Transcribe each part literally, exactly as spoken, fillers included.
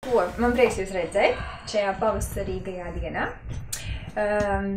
Ko, man prieks jūs redzēt šajā pavasarīgajā dienā. Um,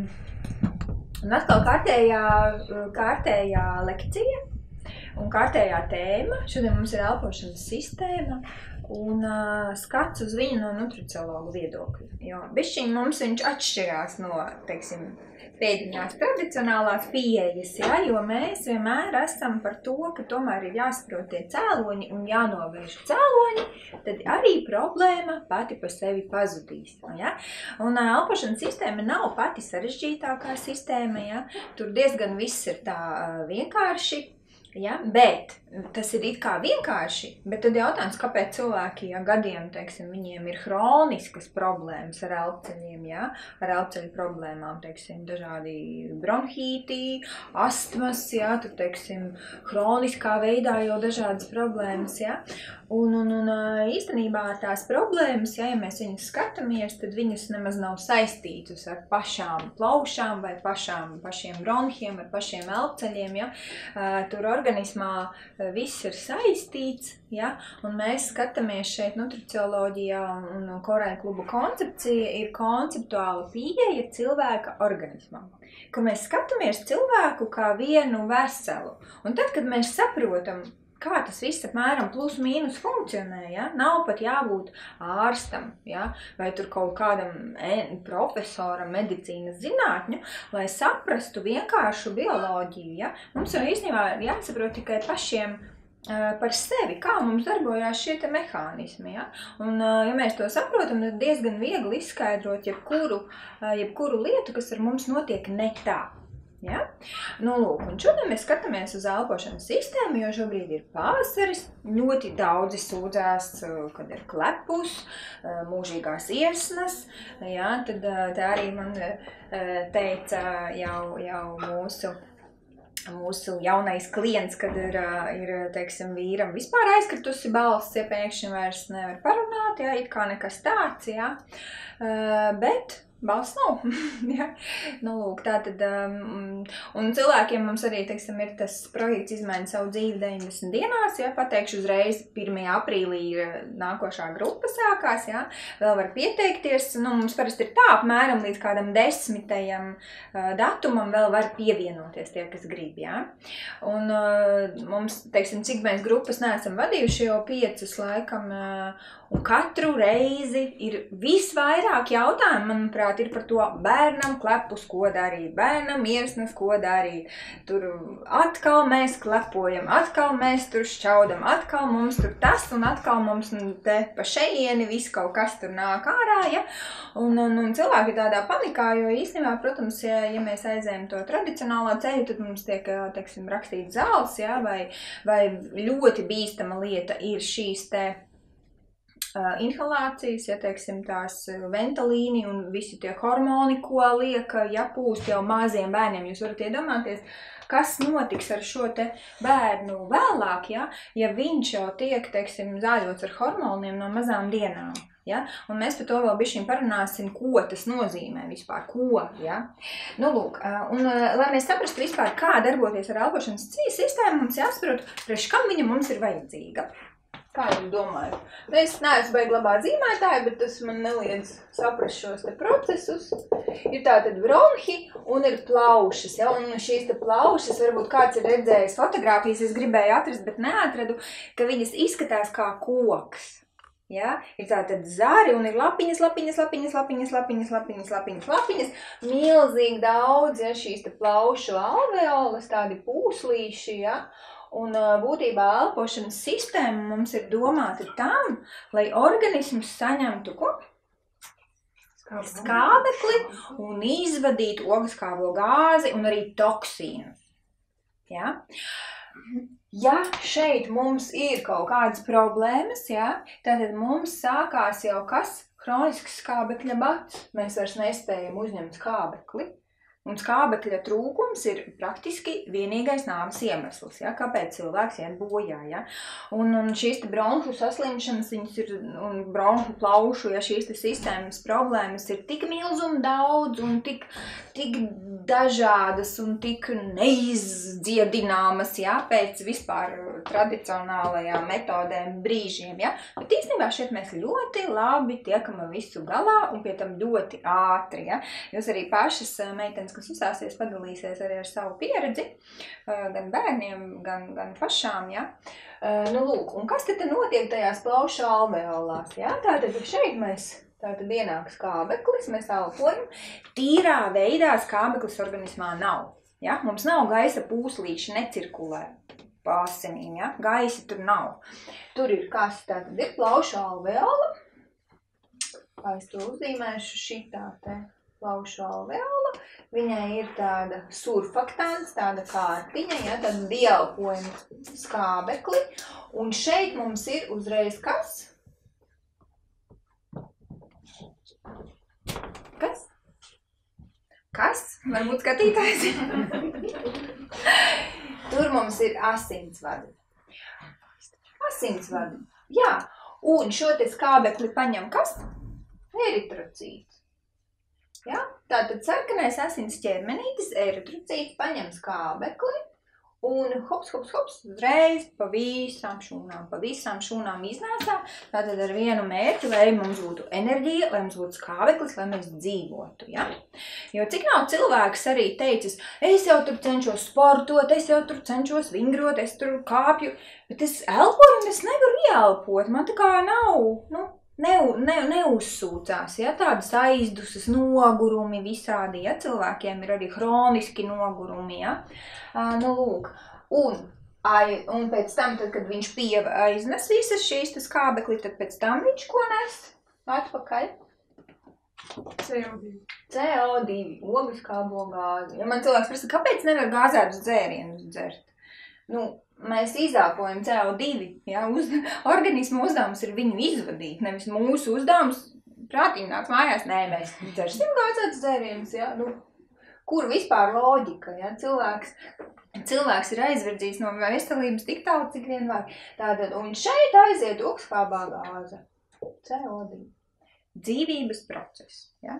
un atkal kārtējā, kārtējā lekcija un kārtējā tēma. Šodien mums ir elpošanas sistēma un uh, skats uz viņu no nutriciologu viedokļa. Jo bišķiņ mums viņš atšķirās no, teiksim, pēdiņās tradicionālās pieejas, ja, jo mēs vienmēr esam par to, ka tomēr ir jāsaprot tie cēloņi un jānovērš cēloņi, tad arī problēma pati pa sevi pazudīs. Ja? Un elpošanas sistēma nav pati sarežģītākā sistēma, ja? Tur diezgan viss ir tā vienkārši. Ja, bet tas ir it kā vienkārši, bet tad jautājums, kāpēc cilvēki, ja gadiem, teiksim, viņiem ir hroniskas problēmas ar elpceļiem, ja, ar elpceļu problēmām, teiksim, dažādi bronhīti, astmas, ja, tad, teiksim, hroniskā veidā jau dažādas problēmas, ja, un, un, un īstenībā tās problēmas, ja, ja mēs viņas skatāmies, tad viņas nemaz nav saistītas ar pašām plaušām vai pašām, pašiem bronhiem, ar pašiem elpceļiem, ja, tur organismā viss ir saistīts, ja, un mēs skatāmies šeit nutricioloģijā un, un Korai klubu koncepcija ir konceptuāla pieeja cilvēka organismam, kur mēs skatāmies cilvēku kā vienu veselu. Un tad, kad mēs saprotam, kā tas viss apmēram plus mīnus funkcionē, ja? Nav pat jābūt ārstam, ja? Vai tur kaut kādam profesoram medicīnas zinātņu, lai saprastu vienkāršu bioloģiju. Ja? Mums jau īstenībā jāsaprot tikai pašiem uh, par sevi, kā mums darbojās šie te mehānismi. Ja? Un, uh, ja mēs to saprotam, tad diezgan viegli izskaidrot jebkuru, uh, jebkuru lietu, kas ar mums notiek ne tā. Ja? Nu, lūk, un šodien mēs skatāmies uz elpošanas sistēmu, jo šobrīd ir pavasaris, ļoti daudzi sūdzās, kad ir klepus, mūžīgās iesnas, ja? Tad tā arī man teica jau, jau mūsu, mūsu jaunais klients, kad ir, ir, teiksim, vīram vispār aizkritusi balss, ja pēkšņi vairs nevar parunāt, ja? It kā nekas tāds, ja? Bet balss nav. Ja? Nu, lūk, tā tad, um, un cilvēkiem mums arī, teiksim, ir tas projekts izmaina savu dzīvi deviņdesmit dienās, ja, pateikšu uzreiz pirmajā aprīlī ir nākošā grupa sākās, ja, vēl var pieteikties, nu, mums parasti ir tā, apmēram līdz kādam desmitajam uh, datumam vēl var pievienoties tie, kas grib, ja. Un uh, mums, teiksim, cik mēs grupas neesam vadījuši jau piecas laikam, uh, un katru reizi ir visvairāk jautājumu, manuprāt, ir par to bērnam klepus, ko darīt, bērnam iesnas, ko darīt. Tur atkal mēs klepojam, atkal mēs tur šķaudam, atkal mums tur tas un atkal mums te pa šeieni viss kaut kas tur nāk ārā, ja? Un, un, un cilvēki ir tādā panikā, jo īstenībā, protams, ja, ja mēs aizējam to tradicionālo ceļu, tad mums tiek, teiksim, rakstīts zāles, ja? vai, vai ļoti bīstama lieta ir šīs te Uh, inhalācijas, ja, teiksim, tās ventalīni un visi tie hormoni, ko liek jāpūst jau maziem bērniem. Jūs varat iedomāties, kas notiks ar šo te bērnu vēlāk, ja, ja viņš jau tiek, teiksim, zāļots ar hormoniem no mazām dienām. Ja? Un mēs par to vēl bišķiņ parunāsim, ko tas nozīmē vispār, ko, ja? Nu, lūk, un lai mēs saprastu vispār, kā darboties ar elpošanas sistēmu, mums jāsaprot, priekš kam viņa mums ir vajadzīga. Kā jūs domājat? Es neesmu baigi labā zīmētāja, bet tas man neliedz saprast šos te procesus. Ir tātad bronhi un ir plaušas, ja? Un šīs te plaušas, varbūt kāds ir redzējis fotogrāfijas, es gribēju atrast, bet neatradu, ka viņas izskatās kā koks. Ja? Ir tātad zari un ir lapiņas, lapiņas, lapiņas, lapiņas, lapiņas, lapiņas, lapiņas, lapiņas, milzīgi daudz, ja, šīs te plaušu alveolas, tādi pūslīši, ja? Un būtībā elpošanas sistēma mums ir domāta tam, lai organisms saņemtu ko? Skābekli un izvadītu ogleskābo gāzi un arī toksīnus. Ja? Ja šeit mums ir kaut kādas problēmas, ja, tad mums sākās jau kas? Hronisks skābekļa bats. Mēs vairs nespējam uzņemt skābekli. Un skābekļa trūkums ir praktiski vienīgais nāves iemesls, ja, kāpēc cilvēks iet bojā. Ja. Un, un šīs te bronhu saslimšanas, viņas ir, un bronhu plaušu, ja šīs te sistēmas problēmas ir tik milz un daudz un tik, tik dažādas un tik neizdziedināmas, ja, pēc vispār tradicionālajām metodēm brīžiem, ja. Bet īstenībā šeit mēs ļoti labi tiekam ar visu galā un pie tam ļoti ātri, ja. Jūs arī pašas meitenes, kas uzstāsies, padalīsies arī ar savu pieredzi, gan bērniem, gan, gan pašām, ja. Nu, lūk, un kas tad notiek tajās plaušu alveolās, ja? Tātad šeit mēs, tātad ienāk skābeklis, mēs elpojam, tīrā veidā skābeklis organismā nav, ja? Mums nav gaisa pūslīši, necirkulē pa asinīm, ja? Gaisa tur nav. Tur ir kas, tātad ir plaušu alveola, kā es to uzzīmēšu, šitā te plaušu alveola, viņai ir tāda surfaktants, tāda kārtiņa, ja, tāda ieelpojuma skābekli, un šeit mums ir uzreiz kas? Kas? Kas? Varbūt skatītājs? Tur mums ir asinsvadi. Asinsvadi, jā, un šo te skābekli paņem kas? Eritrocīts. Ja? Tātad sarkanais asins ķermenītis, eritrocīts, paņem skābekli un hops, hops, hops, uzreiz pa visām šūnām, pa visām šūnām iznāsā, tātad ar vienu mērķi, lai mums būtu enerģija, lai mums būtu skābeklis, lai mēs dzīvotu, ja? Jo cik nav cilvēks arī teicis, es jau tur cenšos sportot, es jau tur cenšos vingrot, es tur kāpju, bet es elpoju un es nevaru ieelpot, man tā kā nav, nu, Ne, ne, neuzsūcās, ja, tādas aizdusas, nogurumi visādi, ja, cilvēkiem ir arī hroniski nogurumi, ja, uh, nu lūk, un, ai, un pēc tam, tad, kad viņš pieva aiznes visas šīs tas skābekli, tad pēc tam viņš ko nes atpakaļ? C O divi. C O divi, ogliskābo gāzi. Ja man cilvēks prasa, kāpēc nevar gāzētus dzērienus dzert? Nu, mēs izelpojam C O divi, ja, uz, organismu uzdevums ir viņu izvadīt, nevis mūsu uzdevums prātīgi nāks mājās, nē, mēs dzersim gāzētus dzērienus, ja, nu, kur vispār loģika, ja, cilvēks, cilvēks ir aizverdzīts no veselības tik tālu, cik vien vajag. Tātad, un šeit aiziet ogliskābā gāze, C O divi, dzīvības process, ja.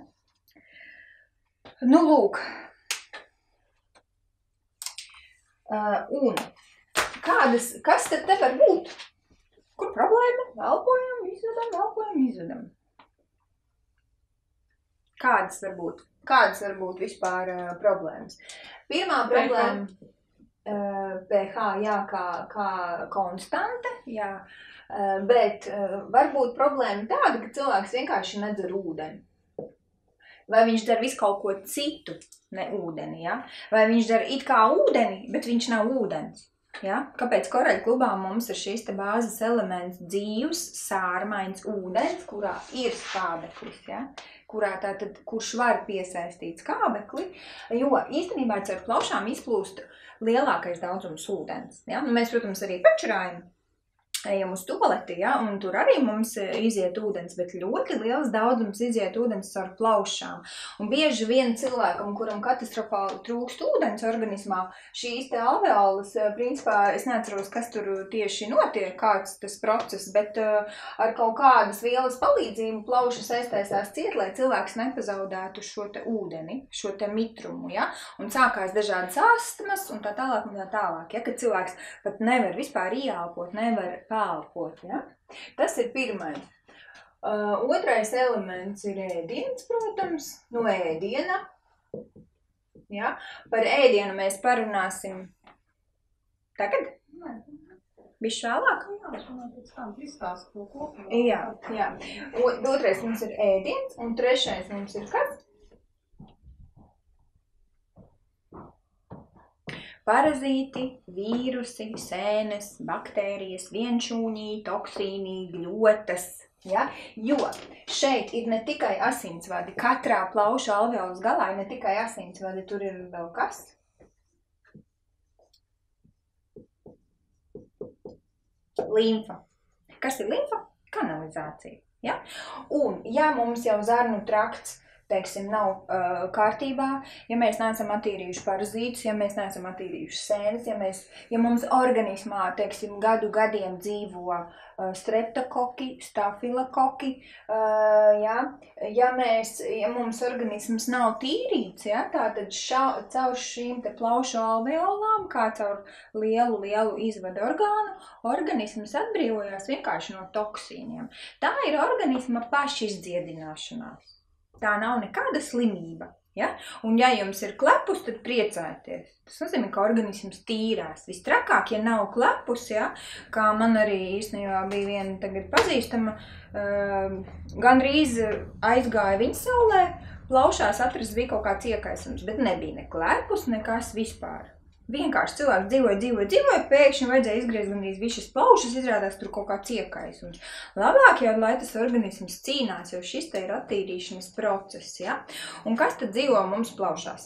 Nu, lūk, uh, un Kādas, kas tad te var būt? Kur problēma? Elpojam, izvedam, elpojam, izvedam. Kādas var būt? Kādas var būt vispār uh, problēmas? Pirmā problēma, uh, pH, jā, kā, kā konstante, jā, uh, bet uh, var būt problēma tāda, ka cilvēks vienkārši nedzer ūdeni. Vai viņš dara visu kaut ko citu, ne ūdeni, ja? Vai viņš dara it kā ūdeni, bet viņš nav ūdens. Ja? Kāpēc koraļu klubā mums ir šīs te bāzes elements dzīvs, sārmains ūdens, kurā ir skābeklis, ja? Kurā tātad, kurš var piesaistīt skābekli, jo īstenībā caur plaušām izplūst lielākais daudzums ūdens. Ja? Nu, mēs, protams, arī pečurājam, ejam uz tualeti, ja? Un tur arī mums iziet ūdens, bet ļoti liels daudzums iziet ūdens caur plaušām. Un bieži vien cilvēkam, kuram katastrofāli trūkst ūdens organismā, šīs te alveolas, principā, es neatceros, kas tur tieši notiek, kāds tas process, bet uh, ar kaut kādas vielas palīdzību plauša saistēsās ciet, lai cilvēks nepazaudētu šo te ūdeni, šo te mitrumu, ja? Un sākās dažādas astmas un tā tālāk un tā tālāk, ja? Kad cilvēks pat nevar vispār ieelpot, nevar pālpot, ja? Tas ir pirmais. Uh, otrais elements ir ēdiens, protams, no ēdiena. Ja? Par ēdienu mēs parunāsim tagad? Bišķi vēlāk? Jā, jā. O, otrais mums ir ēdiens, un trešais mums ir kas? Parazīti, vīrusi, sēnes, baktērijas, vienšūņī, toksīnī, gļotas, ja? Jo šeit ir ne tikai asinsvadi, katrā plauša alveolas galā ir ne tikai asinsvadi, tur ir vēl kas? Limfa. Kas ir limfa? Kanalizācija, ja? Un, ja mums jau zarnu trakts teiksim, nav uh, kārtībā, ja mēs neesam attīrījuši parazītus, ja mēs neesam attīrījuši sēnes, ja, mēs, ja mums organismā, teiksim, gadu gadiem dzīvo uh, streptokoki, stafilokoki, uh, ja, ja, mēs, ja mums organisms nav tīrīts, ja, tātad šā, caur šīm te plaušu alveolām, kā caur lielu, lielu izvadu orgānu, organisms atbrīvojās vienkārši no toksīniem. Tā ir organisma pašizdziedināšanās. Tā nav nekāda slimība. Ja? Un ja jums ir klepus, tad priecājieties. Tas nozīmē, ka organisms tīrās. Vistrakāk, ja nav klepus, ja? Kā man arī īstenībā bija viena tagad pazīstama, uh, gandrīz aizgāja viņa saulē, plaušās atrast bija kaut kāds iekaisums, bet nebija ne klepus, nekas vispār. Vienkārši cilvēks dzīvoja, dzīvoja, dzīvoja, pēkšņi vajadzēja izgriezt gandrīz visas plaušas, izrādās tur kaut kāds iekaisums. Labāk jau, lai tas organisms cīnās, jo šis te ir attīrīšanas process, ja? Un kas tad dzīvo mums plaušās?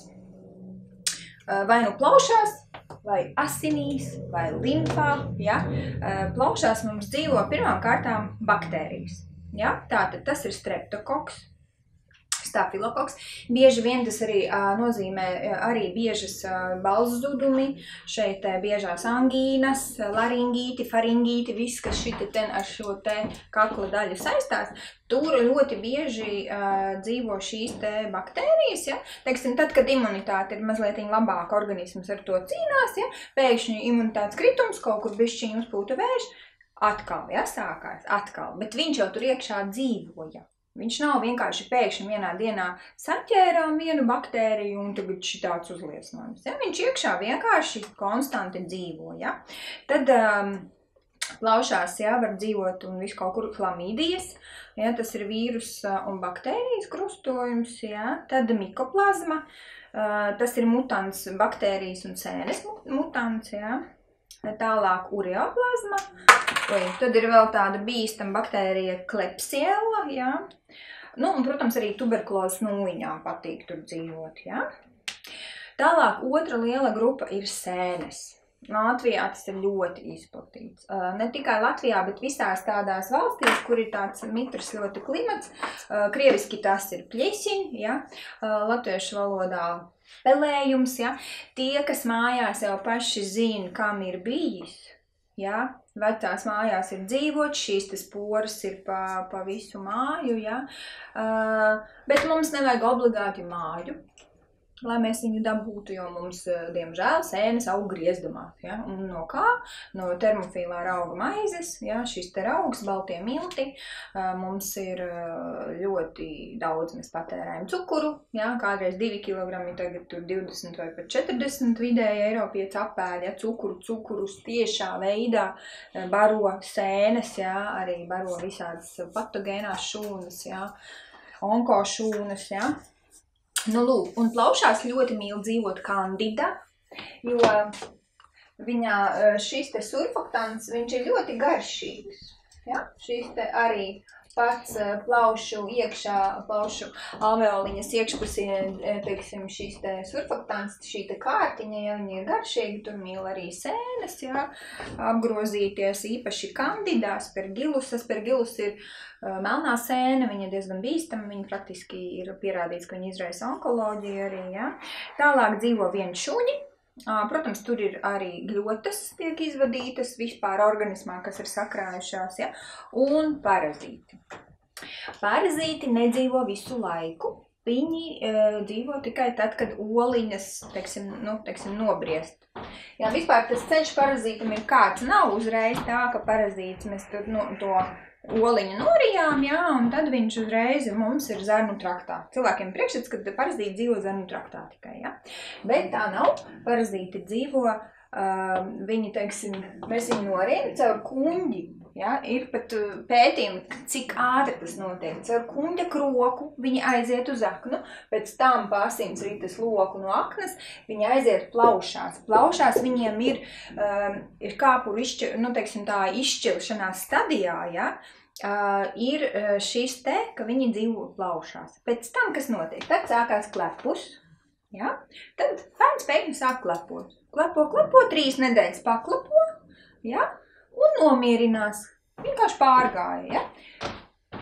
Vai nu plaušās, vai asinīs, vai limfā, ja? Plaušās mums dzīvo pirmām kārtām baktērijas, ja? Tātad tas ir streptokoks, stafilokoks. Bieži vien tas arī uh, nozīmē arī biežas uh, balss zudumi, šeit uh, biežās angīnas, laringīti, faringīti, viss, kas šita ten ar šo te kakla daļu saistās. Tur ļoti bieži uh, dzīvo šīs te baktērijas, ja? Teiksim, tad, kad imunitāte ir mazliet labāka, organisms ar to cīnās, ja? Pēkšņi imunitātes kritums, kaut kur bišķiņ uzpūta vējš, atkal, ja, sākās, atkal, bet viņš jau tur iekšā dzīvoja. Viņš nav vienkārši pēkšņi vienā dienā saķērām vienu baktēriju un tagad šitāds uzliesmojums. Ja? Viņš iekšā vienkārši konstanti dzīvo. Ja? Tad um, plaušās, ja, var dzīvot un visu kaut kur chlamīdijas. Ja? Tas ir vīrus un baktērijas krustojums. Ja? Tad mikoplazma. Uh, tas ir mutants baktērijas un sēnes mutants. Ja? Tālāk ureoplazma. Tad ir vēl tāda bīstama baktērija Klebsiella, ja? Nu, un, protams, arī tuberkulozes nūjiņām patīk tur dzīvot, ja? Tālāk otra liela grupa ir sēnes. Latvijā tas ir ļoti izplatīts. Ne tikai Latvijā, bet visās tādās valstīs, kur ir tāds mitrs ļoti klimats. Krieviski tas ir pļešiņ, ja? Latviešu valodā pelējums, ja? Tie, kas mājās jau paši zina, kam ir bijis, ja? Vecās mājās ir dzīvot, šīs tas poras ir pa, pa visu māju, ja? Uh, bet mums nevajag obligāti māju, lai mēs viņu dabūtu, jo mums, diemžēl, sēnes aug griezdumās, ja? Un no kā? No termofīlā rauga maizes, ja? Šis te raugs, baltie milti, uh, mums ir ļoti daudz, mēs patērējam cukuru, ja? Kādreiz divi kilogrami, tagad tur divdesmit vai pat četrdesmit vidēji Eiropietis apēd, ja? Cukuru, cukurus tiešā veidā baro sēnes, ja? Arī baro visādas patogēnās šūnas, ja? Onko šūnas, ja? Nu, lūk, un plaušās ļoti mīl dzīvot Candida, jo viņā šis te surfaktants, viņš ir ļoti garšīgs. Ja? Šis te arī pats plaušu iekšā, plaušu alveoliņas iekšpusī, teiksim, šis te surfaktants, šī te kārtiņa, ja viņi ir garšīgi, tur mīl arī sēnes, ja? Apgrozīties īpaši Candida, aspergillus. Aspergillus ir melnā sēne, viņa ir diezgan bīstama, viņa praktiski ir pierādīts, ka viņa izraisa onkoloģiju arī, ja? Tālāk dzīvo vienšūņi. Protams, tur ir arī gļotas tiek izvadītas vispār organismā, kas ir sakrājušās, ja? Un parazīti. Parazīti nedzīvo visu laiku. Viņi e, dzīvo tikai tad, kad oliņas, teiksim, nu, teiksim, nobriest. Jā, vispār tas ceļš parazītam ir kāds. Nav uzreiz tā, ka parazīts mēs tur no, to oliņu norijām, jā, un tad viņš uzreiz mums ir zarnu traktā. Cilvēkiem priekšstats, ka parazīti dzīvo zarnu traktā tikai, jā. Bet tā nav. Parazīti dzīvo, uh, viņi, teiksim, mēs viņu norijam caur kuņģi, jā. Ir pat pētījumi, cik ātri tas notiek. Caur kuņģa kroku viņi aiziet uz aknu, pēc tam pa asins rites loku no aknas, viņi aiziet plaušās. Plaušās viņiem ir, uh, ir kāpuru izšķir, nu, teiksim, tā izšķilšanās stadijā, jā. Uh, ir šis te, ka viņi dzīvo plaušās. Pēc tam, kas notiek? Tad sākās klepus, ja? Tad bērns pēkšņi sāk klepot. Klepo, klepo, trīs nedēļas paklepo, ja? Un nomierinās. Vienkārši pārgāja, ja?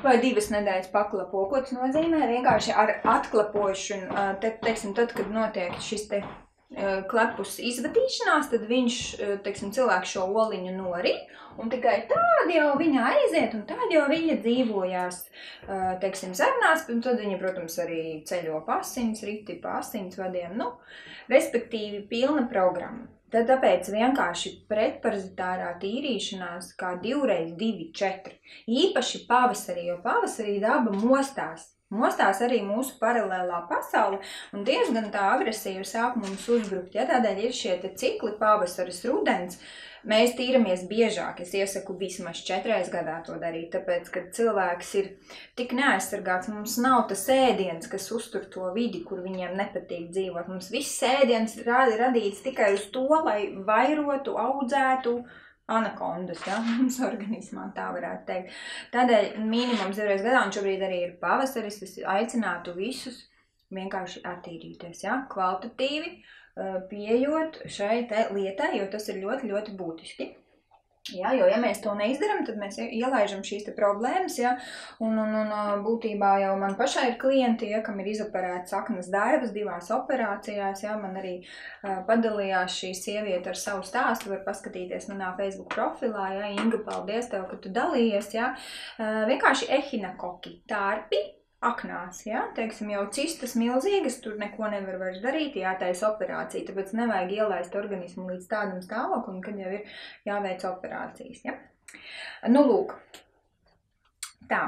vai divas nedēļas paklapo. Ko tas nozīmē? Vienkārši ar atklapojuši, un, te, teiksim, tad, kad notiek šis te klepus izvadīšanās, tad viņš, teiksim, cilvēks šo oliņu norīt, un tikai tād jau viņa aiziet, un tād jau viņa dzīvojās, teiksim, zarnās, un tad viņa, protams, arī ceļo pa asins, riti pa asins vadiem, nu, respektīvi pilna programma. Tad tāpēc vienkārši pretparazitārā tīrīšanās kā divreiz divi, četri. Īpaši pavasarī, jo pavasarī daba mostās. Mostās arī mūsu paralēlā pasaule un diezgan tā agresīvi sāk mums uzbrukt. Ja, tādēļ ir šie te cikli pavasaris, rudens. Mēs tīramies biežāk, es iesaku vismaz četreiz gadā to darīt, tāpēc, kad cilvēks ir tik neaizsargāts, mums nav tas ēdiens, kas uztur to vidi, kur viņiem nepatīk dzīvot. Mums viss ēdiens ir radīts tikai uz to, lai vairotu, audzētu anakondas, ja, mums organismā tā varētu teikt. Tādēļ minimums divreiz gadā, un šobrīd arī ir pavasaris, es aicinātu visus vienkārši attīrīties, ja, kvalitatīvi, pieejot šai te lietai, jo tas ir ļoti, ļoti būtiski. Jā, jo ja mēs to neizdaram, tad mēs ielaižam šīs te problēmas, ja, un, un, un būtībā jau man pašai ir klienti, ja, kam ir izoperēts aknas daivas divās operācijās, ja, man arī uh, padalījās šī sieviete ar savu stāstu, var paskatīties manā Facebook profilā, ja, Inga, paldies tev, ka tu dalījies, ja, uh, vienkārši ehinakoki, tārpi, aknās, ja, teiksim, jau cistas milzīgas, tur neko nevar vairs darīt, jātaisa operācija, tāpēc nevajag ielaist organismu līdz tādam stāvoklim, kad jau ir jāveic operācijas, ja. Nu, lūk, tā.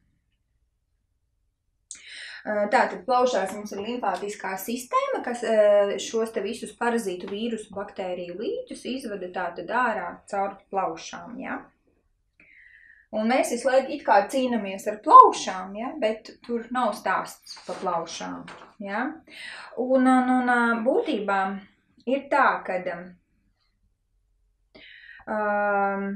Tātad plaušās mums ir limfātiskā sistēma, kas šos te visus parazītu, vīrusu, baktēriju līķus izvada tātad ārā caur plaušām, ja. Un mēs visu laiku it kā cīnamies ar plaušām, ja, bet tur nav stāsts par plaušām. Ja. Un, un, un būtībā ir tā, ka um,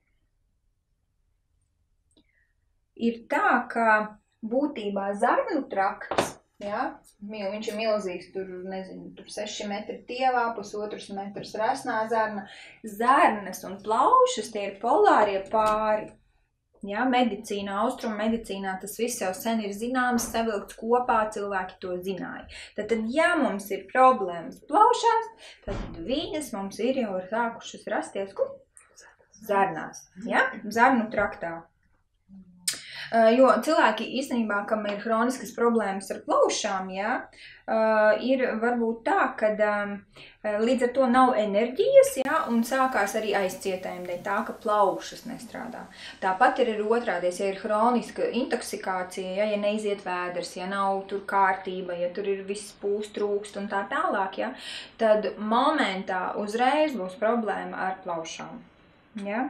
ir tā, ka būtībā zarnu trakts, ja, viņš ir milzīgs, tur, nezinu, tur seši metri tievā, pusotrs metrs resnā zarna, zarnas un plaušas, tie ir polārie pāri. Ja, medicīnā, austrumu medicīnā tas viss jau sen ir zināms, savilkts kopā, cilvēki to zināja. Tad, tad ja mums ir problēmas plaušās, tad viņas mums ir jau sākušas rasties, kur? Zarnās, ja? Zarnu traktā. Jo cilvēki īstenībā, kam ir hroniskas problēmas ar plaušām, ja, ir varbūt tā, ka līdz ar to nav enerģijas, ja, un sākās arī aizcietējumi dēļ tā, ka plaušas nestrādā. Tāpat ir otrādies, ja ir hroniska intoksikācija, ja, ja neiziet vēders, ja nav tur kārtība, ja tur ir viss pūst, trūkst un tā tālāk, ja, tad momentā uzreiz būs problēma ar plaušām. Ja.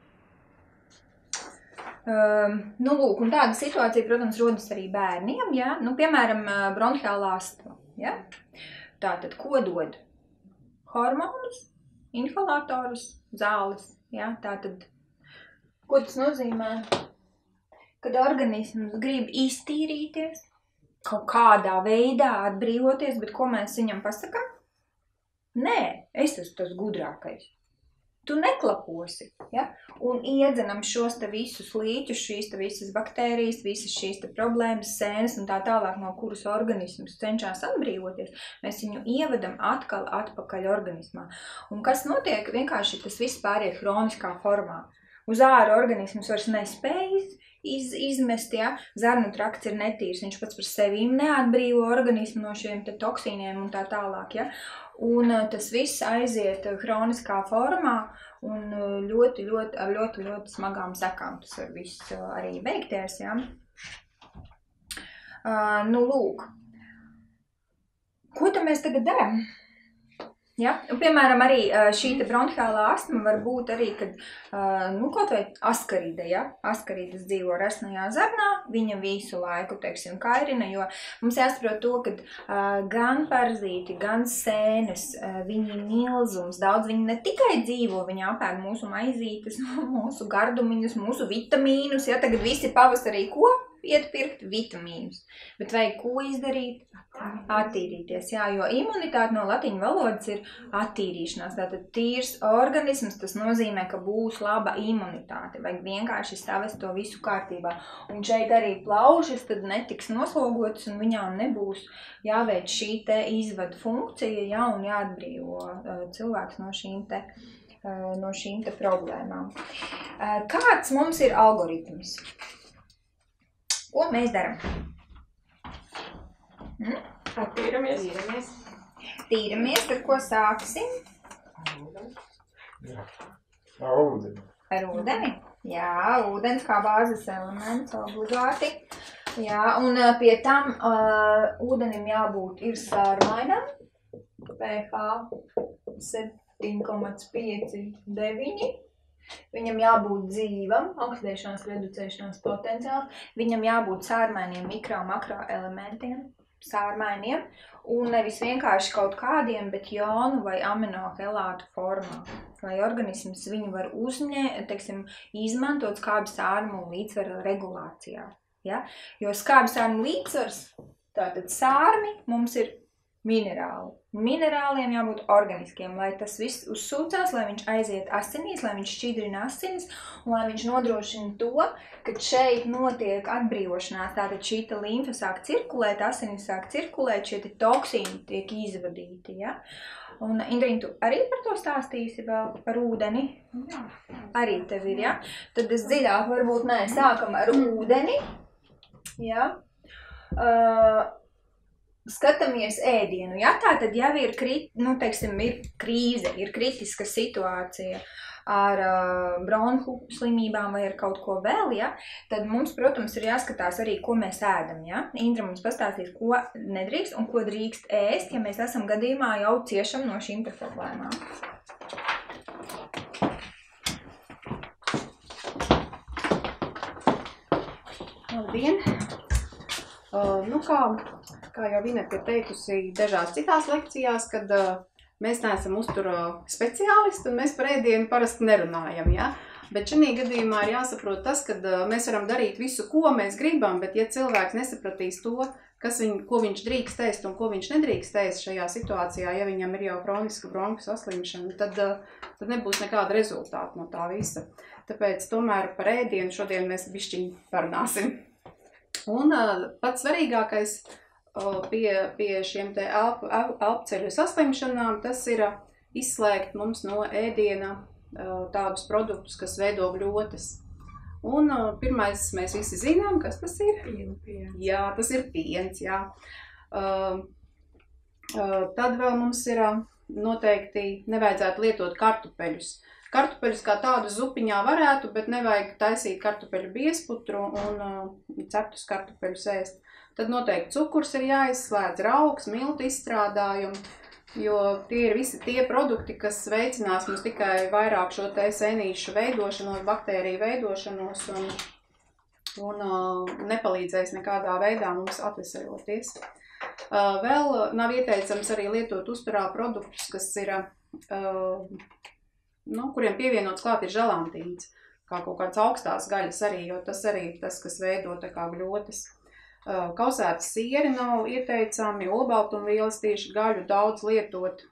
Um, nu, lūk, un tāda situācija, protams, rodas arī bērniem, ja? Nu, piemēram, bronhiālā astma, ja? Tātad, ko dod? Hormonus, inhalatorus, zāles, ja? Tātad, ko tas nozīmē? Kad organisms grib iztīrīties, kaut kādā veidā atbrīvoties, bet ko mēs viņam pasakām? Nē, es esmu tas gudrākais. Tu neklaposi, ja? Un iedzenam šos te visus līķus, šīs te visas baktērijas, visas šīs te problēmas, sēnes un tā tālāk, no kuras organisms cenšas atbrīvoties, mēs viņu ievedam atkal atpakaļ organismā. Un kas notiek? Vienkārši tas viss pāriet hroniskā formā. Uz āru organisms vairs nespējas iz, izmest, ja? Zarnu trakts ir netīrs, viņš pats par sevi neatbrīvo organismu no šiem te toksīniem un tā tālāk, ja? Un tas viss aiziet hroniskā formā un ļoti, ļoti, ar ļoti, ļoti smagām sekām tas var viss arī beigties, ja? Uh, nu, lūk. Ko tad mēs tagad darām? Ja? Un, piemēram, arī šī te bronhiālā astma var būt arī, kad, nu, kaut vai askarīde, ja? Askarīdes dzīvo resnajā zarnā, viņa visu laiku, teiksim, kairina, jo mums jāsaprot to, ka uh, gan parazīti, gan sēnes, uh, viņi milzums, daudz viņi ne tikai dzīvo, viņi apēd mūsu maizītes, mūsu gardumiņus, mūsu vitamīnus, ja? Tagad visi pavasarī ko? iet pirkt vitamīnus, bet vajag ko izdarīt? Attīrīties, jā, jo imunitāte no latiņu valodas ir attīrīšanās, tātad tīrs organisms, tas nozīmē, ka būs laba imunitāte, vajag vienkārši savest to visu kārtībā, un šeit arī plaušas tad netiks noslogotas, un viņām nebūs jāveic šī te izvada funkcija, jā, un jāatbrīvo uh, cilvēks no šīm te, uh, no šīm te problēmām. Uh, kāds mums ir algoritms? Ko mēs darām? Hmm? Attīramies. Tīramies. Tīramies, ar ko sāksim? Jā, ar ūdeni. Ar ūdeni? Jā, ūdens kā bāzes elements, obligāti. Jā, un pie tam uh, ūdenim jābūt ir sārmainam, pH septiņi komats pieci deviņi. Viņam jābūt dzīvam, oksidēšanās, reducēšanās potenciāls. Viņam jābūt sārmainiem mikro un makro elementiem, sārmainiem, un nevis vienkārši kaut kādiem, bet jonu vai aminohelātu formā, lai organisms viņu var uzņē, teiksim, izmantot skābju sārmu līdzsvara regulācijā. Ja? Jo skābju sārmu līdzsvars, tātad sārmi mums ir minerāli. Minerāliem jābūt organiskiem, lai tas viss uzsūcās, lai viņš aiziet asinīs, lai viņš šķidrina asinis un lai viņš nodrošina to, ka šeit notiek atbrīvošanās, tātad šī limfa sāk cirkulēt, asinis sāk cirkulēt, šie toksīni tiek izvadīti. Ja? Un Indriņ, tu arī par to stāstīsi vēl par ūdeni? Jā. Arī tev ir, ja? Tad es dziļāk varbūt nē, sākam ar ūdeni. Ja? Uh, Skatāmies ēdienu, ja tā tad jau ir, krit, nu, teiksim, ir krīze, ir kritiska situācija ar uh, bronhu slimībām vai ar kaut ko vēl, ja, tad mums, protams, ir jāskatās arī, ko mēs ēdam, ja. Indra mums pastāstīs, ko nedrīkst un ko drīkst ēst, ja mēs esam gadījumā jau ciešam no šīm te problēmām. Labdien! Uh, nu kā, kā jau Vineta ir teikusi dažās citās lekcijās, kad uh, mēs neesam uztura speciālisti un mēs par ēdienu parasti nerunājam, ja? Bet šajā gadījumā ir jāsaprot tas, ka uh, mēs varam darīt visu, ko mēs gribam, bet ja cilvēks nesapratīs to, kas viņ, ko viņš drīkst ēst un ko viņš nedrīkst ēst šajā situācijā, ja viņam ir jau kroniska bronhu saslimšana, tad, uh, tad nebūs nekāda rezultāta no tā visa. Tāpēc tomēr par ēdienu šodien mēs bišķiņ parunāsim. Un uh, pats svarīgākais uh, pie, pie šiem te elpu, elpceļu saslimšanām, tas ir uh, izslēgt mums no ēdiena uh, tādus produktus, kas veido gļotas. Un uh, pirmais mēs visi zinām, kas tas ir? Piena, piens. Jā, tas ir piens, jā. Uh, uh, tad vēl mums ir uh, noteikti nevajadzētu lietot kartupeļus. Kartupeļus kā tādu zupiņā varētu, bet nevajag taisīt kartupeļu biezputru un uh, ceptus kartupeļus ēst. Tad noteikti cukurs ir jāizslēdz, raugs, miltu izstrādājumi, jo tie ir visi tie produkti, kas veicinās mums tikai vairāk šo te sēnīšu veidošanos, baktēriju veidošanos un, un uh, nepalīdzēs nekādā veidā mums atveseļoties. Uh, vēl nav ieteicams arī lietot uzturā produktus, kas ir uh, nu, kuriem pievienots klāt ir želantīns, kā kaut kāds augstās gaļas arī, jo tas arī ir tas, kas veido tā kā gļotas. Kausētas sieri nav ieteicami, olbaltumvielas tieši gaļu daudz lietot,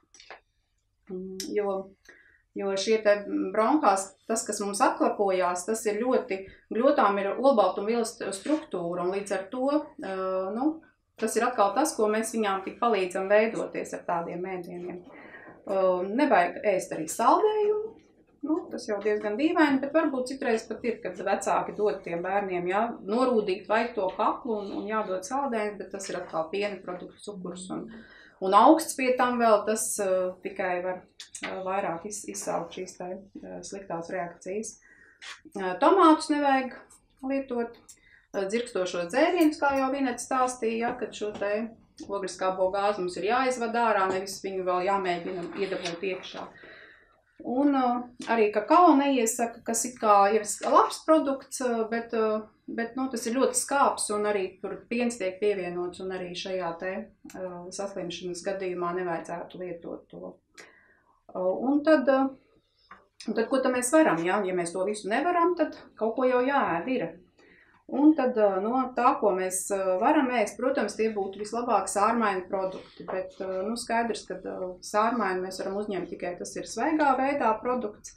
jo, jo šie te bronkās, tas, kas mums atklapojās, tas ir ļoti, gļotām ir olbaltumvielas struktūra, un līdz ar to, nu, tas ir atkal tas, ko mēs viņām tik palīdzam veidoties ar tādiem ēdieniem. Uh, nevajag ēst arī saldējumu, nu, tas jau diezgan dīvaini, bet varbūt citreiz pat ir, kad vecāki dod tiem bērniem, jā, norūdīt vajag to kaklu un, un jādod saldējumu, bet tas ir atkal piena produktu cukurs un, un augsts pie tam vēl, tas uh, tikai var uh, vairāk iz, izsaukt šīs tā, uh, sliktās reakcijas. Uh, tomātus nevajag lietot, uh, dzirkstošos dzērienus, kā jau Vineta stāstīja, ja, kad šo te ogļskābo gāzi mums ir jāizvad ārā, nevis viņu vēl jāmēģina iedabūt iekšā. Un uh, arī kakao neiesaka, kas it kā ir labs produkts, bet, uh, bet nu, tas ir ļoti skāps un arī tur piens tiek pievienots un arī šajā te uh, saslimšanas gadījumā nevajadzētu lietot to. Uh, un tad, uh, un tad, ko tad mēs varam, ja? Ja mēs to visu nevaram, tad kaut ko jau jāēd ir. Un tad no tā, ko mēs varam ēst, protams, tie būtu vislabāk sārmaini produkti, bet nu, skaidrs, ka sārmaini mēs varam uzņemt tikai tas ir svaigā veidā produkts,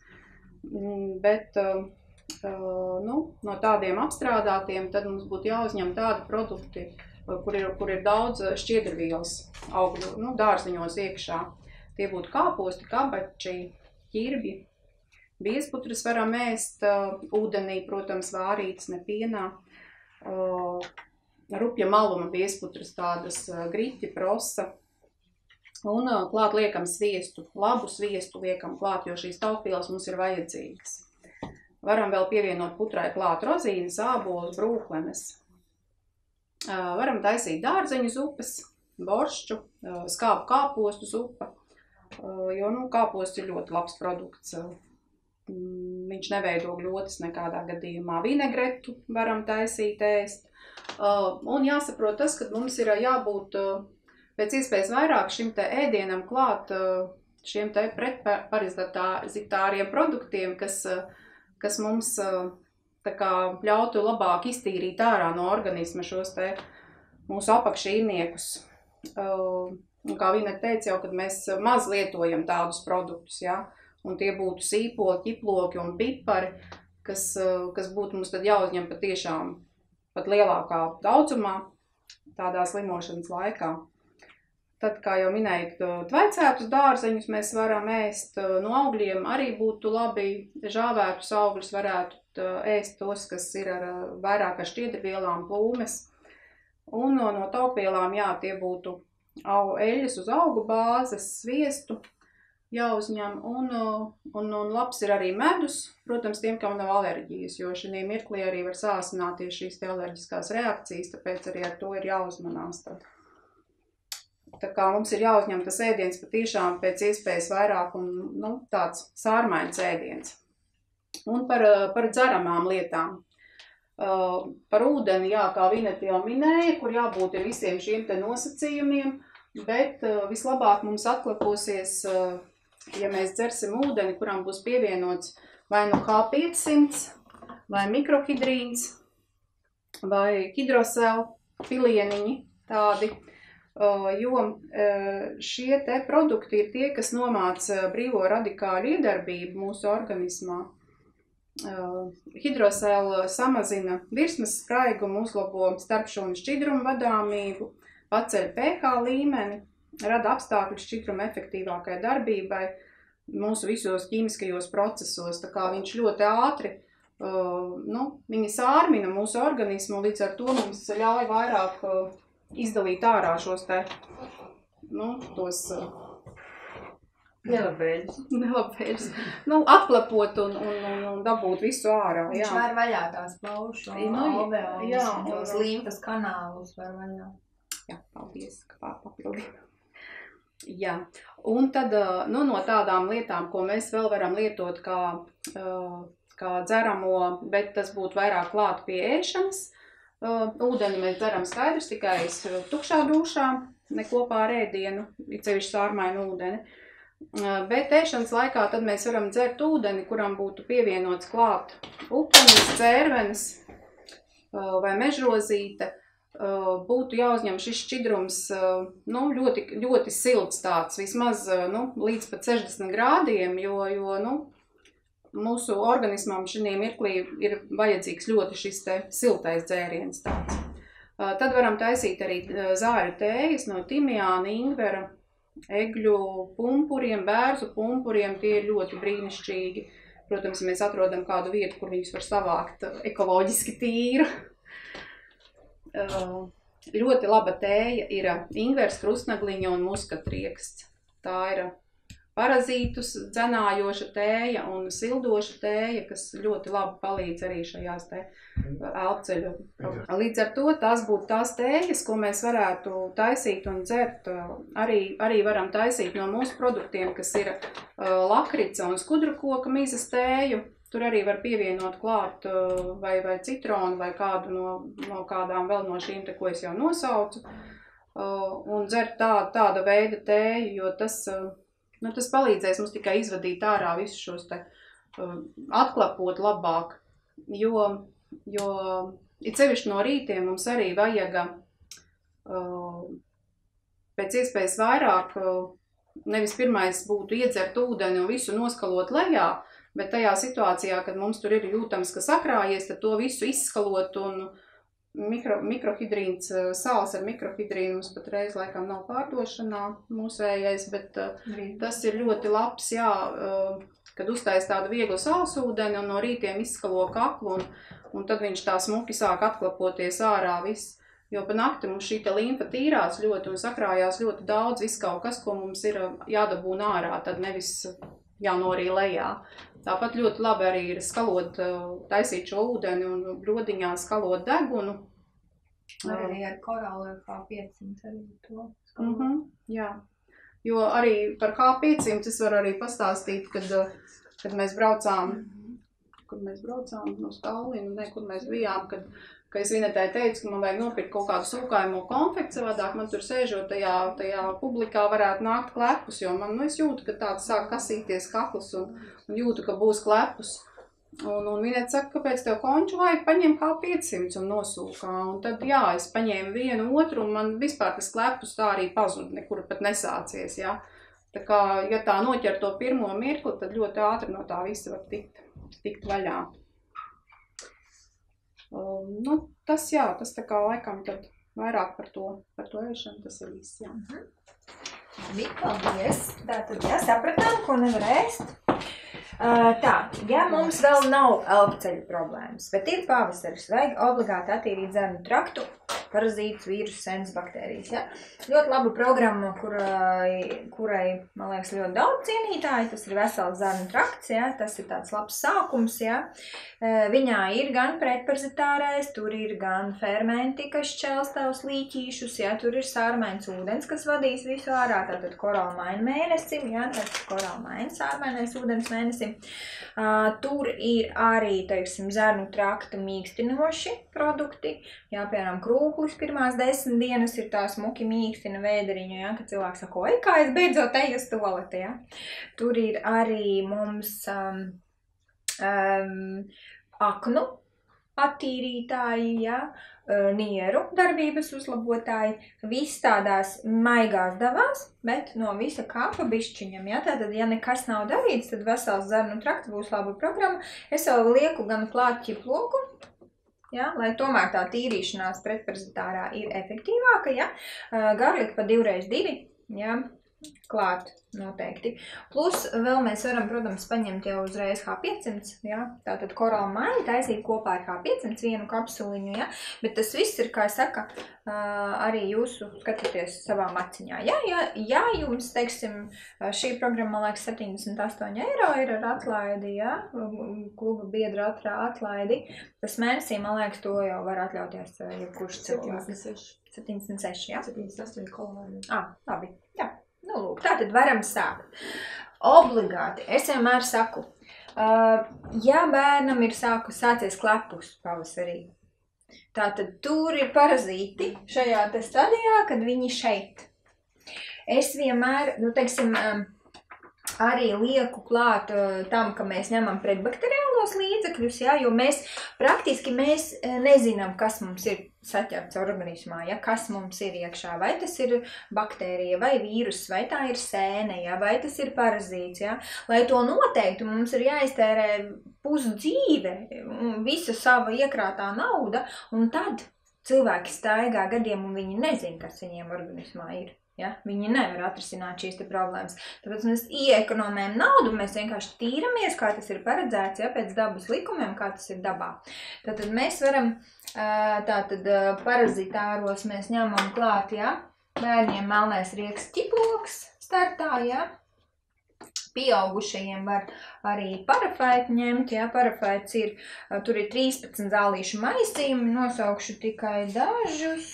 bet nu, no tādiem apstrādātiem tad mums būtu jāuzņem tādi produkti, kur ir, kur ir daudz šķiedrvielas augļu, nu, dārziņos iekšā. Tie būtu kāposti, kabači, ķirbji. Biezputras varam ēst uh, ūdenī, protams, vārītas, ne pienā. Uh, rupja maluma biezputras tādas uh, griti, prosa. Un uh, klāt liekam sviestu, labu sviestu liekam klāt, jo šīs taukvielas mums ir vajadzīgas. Varam vēl pievienot putrai klāt rozīnes, ābolus, brūklenes. Uh, varam taisīt dārzeņu zupas, boršču, uh, skābu kāpostu zupa, uh, jo nu, kāposts ir ļoti labs produkts. Uh, Viņš neveido gļotas nekādā gadījumā. Vinegretu varam taisīt ēst. Un jāsaprot tas, ka mums ir jābūt pēc iespējas vairāk šim te ēdienam klāt šiem te pretparazitāriem produktiem, kas, kas mums tā kā ļautu labāk iztīrīt ārā no organisma šos te mūsu apakšīrniekus. Un kā Vine teica jau, kad mēs maz lietojam tādus produktus, jā. Un tie būtu sīpoli, ķiploki un pipari, kas, kas būtu mums tad jāuzņem patiešām pat lielākā daudzumā tādā slimošanas laikā. Tad, kā jau minēju, tvaicētus dārzeņus mēs varam ēst no augļiem, arī būtu labi žāvētus augļus varētu ēst tos, kas ir ar vairāk ar šķiedrvielām, plūmes. Un no, no taukvielām, jā, tie būtu au, eļļas uz augu bāzes, sviestu jāuzņem, un, un, un labs ir arī medus, protams, tiem, kam nav alerģijas, jo šī mirklī arī var sāsināties šīs te alerģiskās reakcijas, tāpēc arī ar to ir jāuzmanās tad. Tā kā mums ir jāuzņem tas ēdiens patiešām pēc iespējas vairāk un, nu, tāds sārmains ēdiens. Un par, par dzeramām lietām. Uh, par ūdeni, jā, kā Vineta jau minēja, kur jābūt ir visiem šiem te nosacījumiem, bet uh, vislabāk mums atklāposies uh, ja mēs dzersim ūdeni, kuram būs pievienots vai nu H piecsimt, vai mikrohidrīns, vai hidrosel, pilieniņi tādi, jo šie te produkti ir tie, kas nomāca brīvo radikāļu iedarbību mūsu organismā. Hidrosel samazina virsmas spraigumu, uzlabo starpšūnu šķidrumu vadāmību, paceļ pH līmeni, rada apstākļus šķidruma efektīvākai darbībai mūsu visos ķīmiskajos procesos, tā kā viņš ļoti ātri, uh, nu, viņi sārmina mūsu organismu, līdz ar to mums ļauj vairāk uh, izdalīt ārā šos te, nu, tos uh, nelabēļus, nelabēļus, nu, atklapot un, un, un, un dabūt visu ārā, jā. Viņš var vaļā tās plaušu, nu, alveolus, jā, tos līmfas kanālus var vaļā. Jā, paldies, ka papildīju. Jā, un tad nu, no tādām lietām, ko mēs vēl varam lietot kā, kā dzeramo, bet tas būtu vairāk klāt pie ēšanas. Ūdeni mēs dzeram skaidrs tikai tukšā dušā, ne kopā ar ēdienu, cevišķi sārmainu ūdeni. Bet ēšanas laikā tad mēs varam dzert ūdeni, kuram būtu pievienots klāt upenis, cērvenes vai mežrozīte. Būtu jāuzņem šis šķidrums nu, ļoti, ļoti silts tāds, vismaz nu, līdz pat sešdesmit grādiem, jo, jo nu, mūsu organismam šī mirklī ir vajadzīgs ļoti šis te siltais dzēriens tāds. Tad varam taisīt arī zāļu tējas no timjāna, ingvera, egļu pumpuriem, bērzu pumpuriem, tie ir ļoti brīnišķīgi. Protams, mēs atrodam kādu vietu, kur viņus var savākt ekoloģiski tīru. Uh, ļoti laba tēja ir ingvers, krustnagliņa un muskatrieksts. Tā ir parazītus dzenājoša tēja un sildoša tēja, kas ļoti labi palīdz arī šajās te elpceļu. Līdz ar to tās būtu tās tējas, ko mēs varētu taisīt un dzert. Arī, arī varam taisīt no mūsu produktiem, kas ir uh, lakrica un skudrukoka mizas tēju. Tur arī var pievienot klāt vai, vai citronu vai kādu no, no kādām vēl no šīm, te, ko es jau nosaucu. Un dzert tā, tāda veida tēju, jo tas, nu, tas palīdzēs mums tikai izvadīt ārā visus šos te atklapot labāk. Jo, jo it sevišķi no rītiem mums arī vajag uh, pēc iespējas vairāk, uh, nevis pirmais būtu iedzert ūdeni un visu noskalot lejā, bet tajā situācijā, kad mums tur ir jūtams, ka sakrājies, tad to visu izskalot un mikro, mikrohidrīns, sāls ar mikrohidrīnu mums patreiz laikam nav pārdošanā mūsējais, bet uh, tas ir ļoti labs, jā, uh, kad uztais tādu vieglu sālsūdeni un no rītiem izskalo kaklu un, un tad viņš tā smuki sāk atklapoties ārā viss. Jo pa nakti mums šī limfa tīrās ļoti un sakrājās ļoti daudz, viss kaut kas, ko mums ir jādabūna ārā, tad nevis jānorī lejā. Tāpat ļoti labi arī ir skalot, taisīt šo ūdeni un brodiņā skalot degunu. Arī ar korālu H piecsimt arī to skalot. Mm -hmm, jā, jo arī par H piecsimt es varu arī pastāstīt, kad, kad mēs braucām, mm -hmm. kad mēs braucām no Stallinu, ne, kur mēs bijām, kad ka es Vinetē teicu, ka man vajag nopirkt kaut kādu sūkājumu konfekti, savādāk man tur sēžot tajā, tajā publikā varētu nākt klepus, jo man, nu, es jūtu, ka tāds sāk kasīties kakls un, un jūtu, ka būs klepus. Un, un Vinete saka, kāpēc tev konču vajag, paņem H piecsimt un nosūkā. Un tad, jā, es paņēmu vienu otru un man vispār tas klepus tā arī pazud, nekur pat nesācies, jā. Tā kā, ja tā noķer to pirmo mirkli, tad ļoti ātri no tā visa var tikt, tikt vaļā. Um, nu, tas jā, tas tā kā laikam tad vairāk par to, par to ēšanu, tas ir viss, jā. Labi, paldies. Tātad, jā, sapratām, ko nevar ēst. Uh, tā, ja mums vēl nav elpceļu problēmas, bet ir pavasaris, vajag obligāti attīrīt zarnu traktu, parazītus, vīrusus, senas baktērijas, ja? Ļoti laba programma, kurai, kurai, man liekas, ļoti daudz cienītāji, tas ir vesels zarnu trakts, ja? Tas ir tāds labs sākums, ja? Viņā ir gan pretparazitārais, tur ir gan fermenti, kas šķels tavus līķīšus, ja? Tur ir sārmains ūdens, kas vadīs visu ārā, tātad koralmaina mēnesim, ja? Tas koralmaina sārmainais ūdens mēnesim. Uh, tur ir arī, teiksim, zarnu trakta mīkstinoši produkti, jā, piemēram, krūklis pirmās desmit dienas ir tā smuki mīkstina vēderiņu, ja? Kad cilvēks saka, oi, kā es beidzot eju uz tualeti, ja? Tur ir arī mums um, um, aknu attīrītāji, ja? Nieru darbības uzlabotāji, viss tādās maigās davās, bet no visa kāpa bišķiņam, ja? Tātad, ja nekas nav darīts, tad vesels zarnu trakts būs laba programma. Es jau lieku gan klāt ķiploku, ja? Lai tomēr tā tīrīšanās pretparazitārā ir efektīvāka, ja? Garliku pa divreiz divi, ja? Klāt noteikti. Plus vēl mēs varam, protams, paņemt jau uzreiz H piecsimt, ja? Tātad koralmaini taisīt kopā ar H piecsimt vienu kapsuliņu, ja? Bet tas viss ir, kā saka, arī jūsu skatīties savā maciņā. Ja, ja, ja jums, teiksim, šī programma, man liekas, septiņdesmit astoņi eiro ir ar atlaidi, ja? Kluba biedra atlaidi, tas mēnesī, man liekas, to jau var atļauties jebkurš cilvēks. septiņdesmit seši, ja? septiņdesmit astoņi kolonāri. Ah, labi, jā. Nu, lūk, tātad varam sākt. Obligāti, es vienmēr saku, uh, ja bērnam ir sāku sācies klepus pavasarī, tātad tur ir parazīti šajā te stadijā, kad viņi šeit. Es vienmēr, nu, teiksim, um, arī lieku klāt uh, tam, ka mēs ņemam pretbakteriālos līdzekļus, ja, jo mēs praktiski mēs nezinām, kas mums ir saķerts organismā, ja, kas mums ir iekšā, vai tas ir baktērija, vai vīrus, vai tā ir sēne, ja, vai tas ir parazīts, ja. Lai to noteiktu, mums ir jāiztērē pusdzīve, visa sava iekrātā nauda, un tad cilvēki staigā gadiem, un viņi nezin, kas viņiem organismā ir. Ja? Viņi nevar atrisināt šīs te problēmas. Tāpēc mēs iekonomējam naudu, mēs vienkārši tīramies, kā tas ir paredzēts, ja, pēc dabas likumiem, kā tas ir dabā. Tātad mēs varam, tātad parazitāros mēs ņemam klāt, ja, bērniem melnais rieks ķiploks startā, ja. Pieaugušajiem var arī parafaitu ņemt, ja, parafaits ir, tur ir trīspadsmit zālīšu maisījumi, nosaukšu tikai dažus,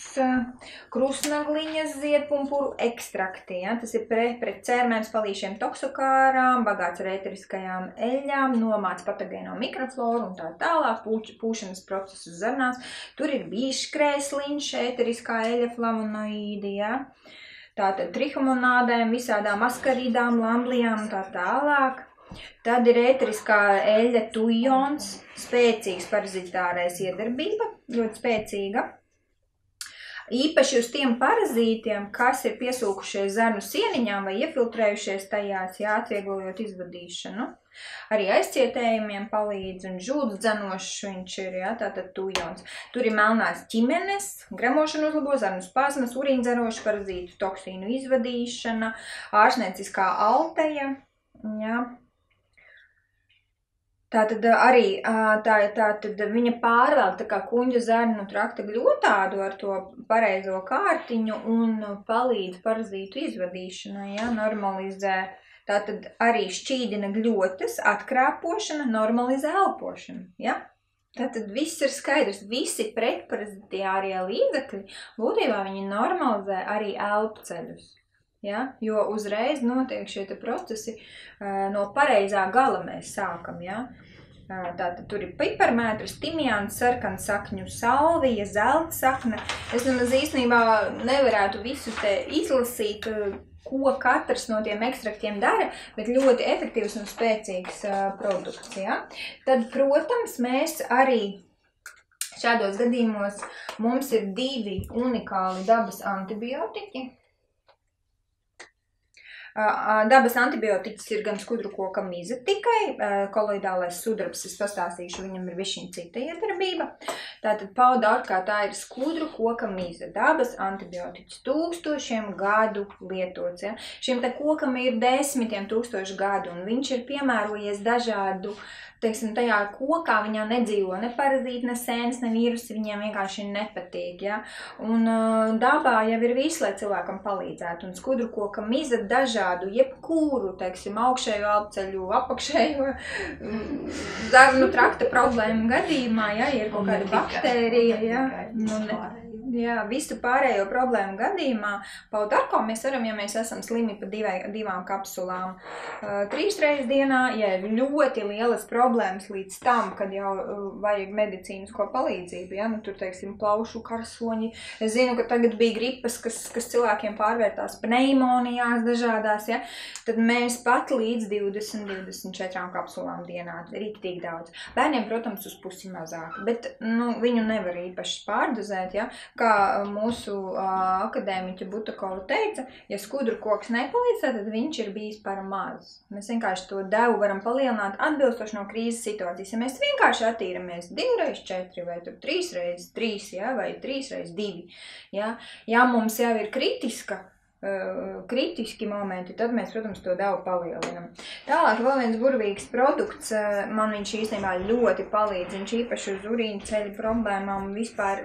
krusnagliņas ziedpumpuru ekstrakti, ja, tas ir pret, pret cērmēm, spalīšiem, toksokārām, bagāts ar ēteriskajām eļļām, nomāc patogēno mikrofloru un tā tālāk, pūč, pūšanas procesu zarnās, tur ir biškrēsliņš, ēteriskā eļļa flavonoīdi, ja. Tātad trihomonādēm, visādām askarīdām, lamblijām un tā tālāk. Tad ir ēteriskā eļļa tujons, spēcīgs parazitārais iedarbība, ļoti spēcīga. Īpaši uz tiem parazītiem, kas ir piesūkušies zarnu sieniņām vai iefiltrējušies tajās, jā, atvieglojot izvadīšanu. Arī aizcietējumiem palīdz un žūdzdanošs viņš ir, jā, tātad tujons. Tur ir melnās ķimenes, gremošanu uzlabo, zarnu spazmas, urīndzerošu parazītu toksīnu izvadīšana, ārstnieciskā alteja, jā. Tātad arī tā, tā, tad viņa pārvēl tā kā kuņģa zarnu trakta gļotādu ar to pareizo kārtiņu un palīdz parazītu izvadīšanai, ja, normalizē. Tātad arī šķīdina gļotas, atkrāpošana, normalizē elpošanu, ja. Tātad viss ir skaidrs, visi pretparazitārie līdzekļi, būtībā viņi normalizē arī elpceļus. Ja, jo uzreiz notiek šie te procesi, no pareizā gala mēs sākam. Ja. Tātad tur ir piparmētras, timjāns, sarkansakņu salvija, zeltsakne. Es nemaz īstenībā nevarētu visu te izlasīt, ko katrs no tiem ekstraktiem dara, bet ļoti efektīvs un spēcīgs produkts. Ja. Tad, protams, mēs arī šādos gadījumos mums ir divi unikāli dabas antibiotiķi. Dabas antibiotiķis ir gan skudru koka mize tikai, koloidālais sudrabs, es pastāstīšu, viņam ir višķiņ cita iedarbība. Tātad paudārd, kā tā ir skudru koka mize, dabas antibiotiķis, tūkstošiem gadu lietots. Ja? Šim te kokam ir desmitiem tūkstošu gadu, un viņš ir piemērojies dažādu, teiksim, tajā kokā viņā nedzīvo ne parazīti, ne sēnes, ne vīrusi, viņiem vienkārši nepatīk, ja? Un uh, dabā jau ir viss, lai cilvēkam palīdzētu, un skudru koka mize dažādu, jebkuru, teiksim, augšējo elpceļu, apakšējo zarnu trakta problēmu gadījumā, ja, ir kaut kāda baktērija, ja, nu, ne, jā, visu pārējo problēmu gadījumā, paudarko mēs varam, ja mēs esam slimi pa divai, divām kapsulām, uh, trīs reizes dienā, ja ir ļoti lielas problēmas līdz tam, kad jau uh, vajag medicīnisko palīdzību, ja, nu tur, teiksim, plaušu karsoņi. Es zinu, ka tagad bija gripas, kas, kas cilvēkiem pārvērtās pneimonijās dažādās, ja, tad mēs pat līdz divdesmit līdz divdesmit četrām kapsulām dienā, riktīgi daudz. Bērniem, protams, uz pusi mazāk, bet, nu, viņu nevar īpaši pārdozēt, ja, kā mūsu uh, akadēmiķa Butakova teica, ja skudru koks nepalīdz, tad viņš ir bijis par maz. Mēs vienkārši to devu varam palielināt atbilstoši no krīzes situācijas. Ja mēs vienkārši attīramies divreiz četri vai tur trīsreiz trīs, ja, vai trīsreiz divi, ja, ja mums jau ir kritiska, uh, kritiski momenti, tad mēs, protams, to devu palielinam. Tālāk vēl viens burvīgs produkts, uh, man viņš īstenībā ļoti palīdz, viņš īpaši uz urīna ceļu problēmām vispār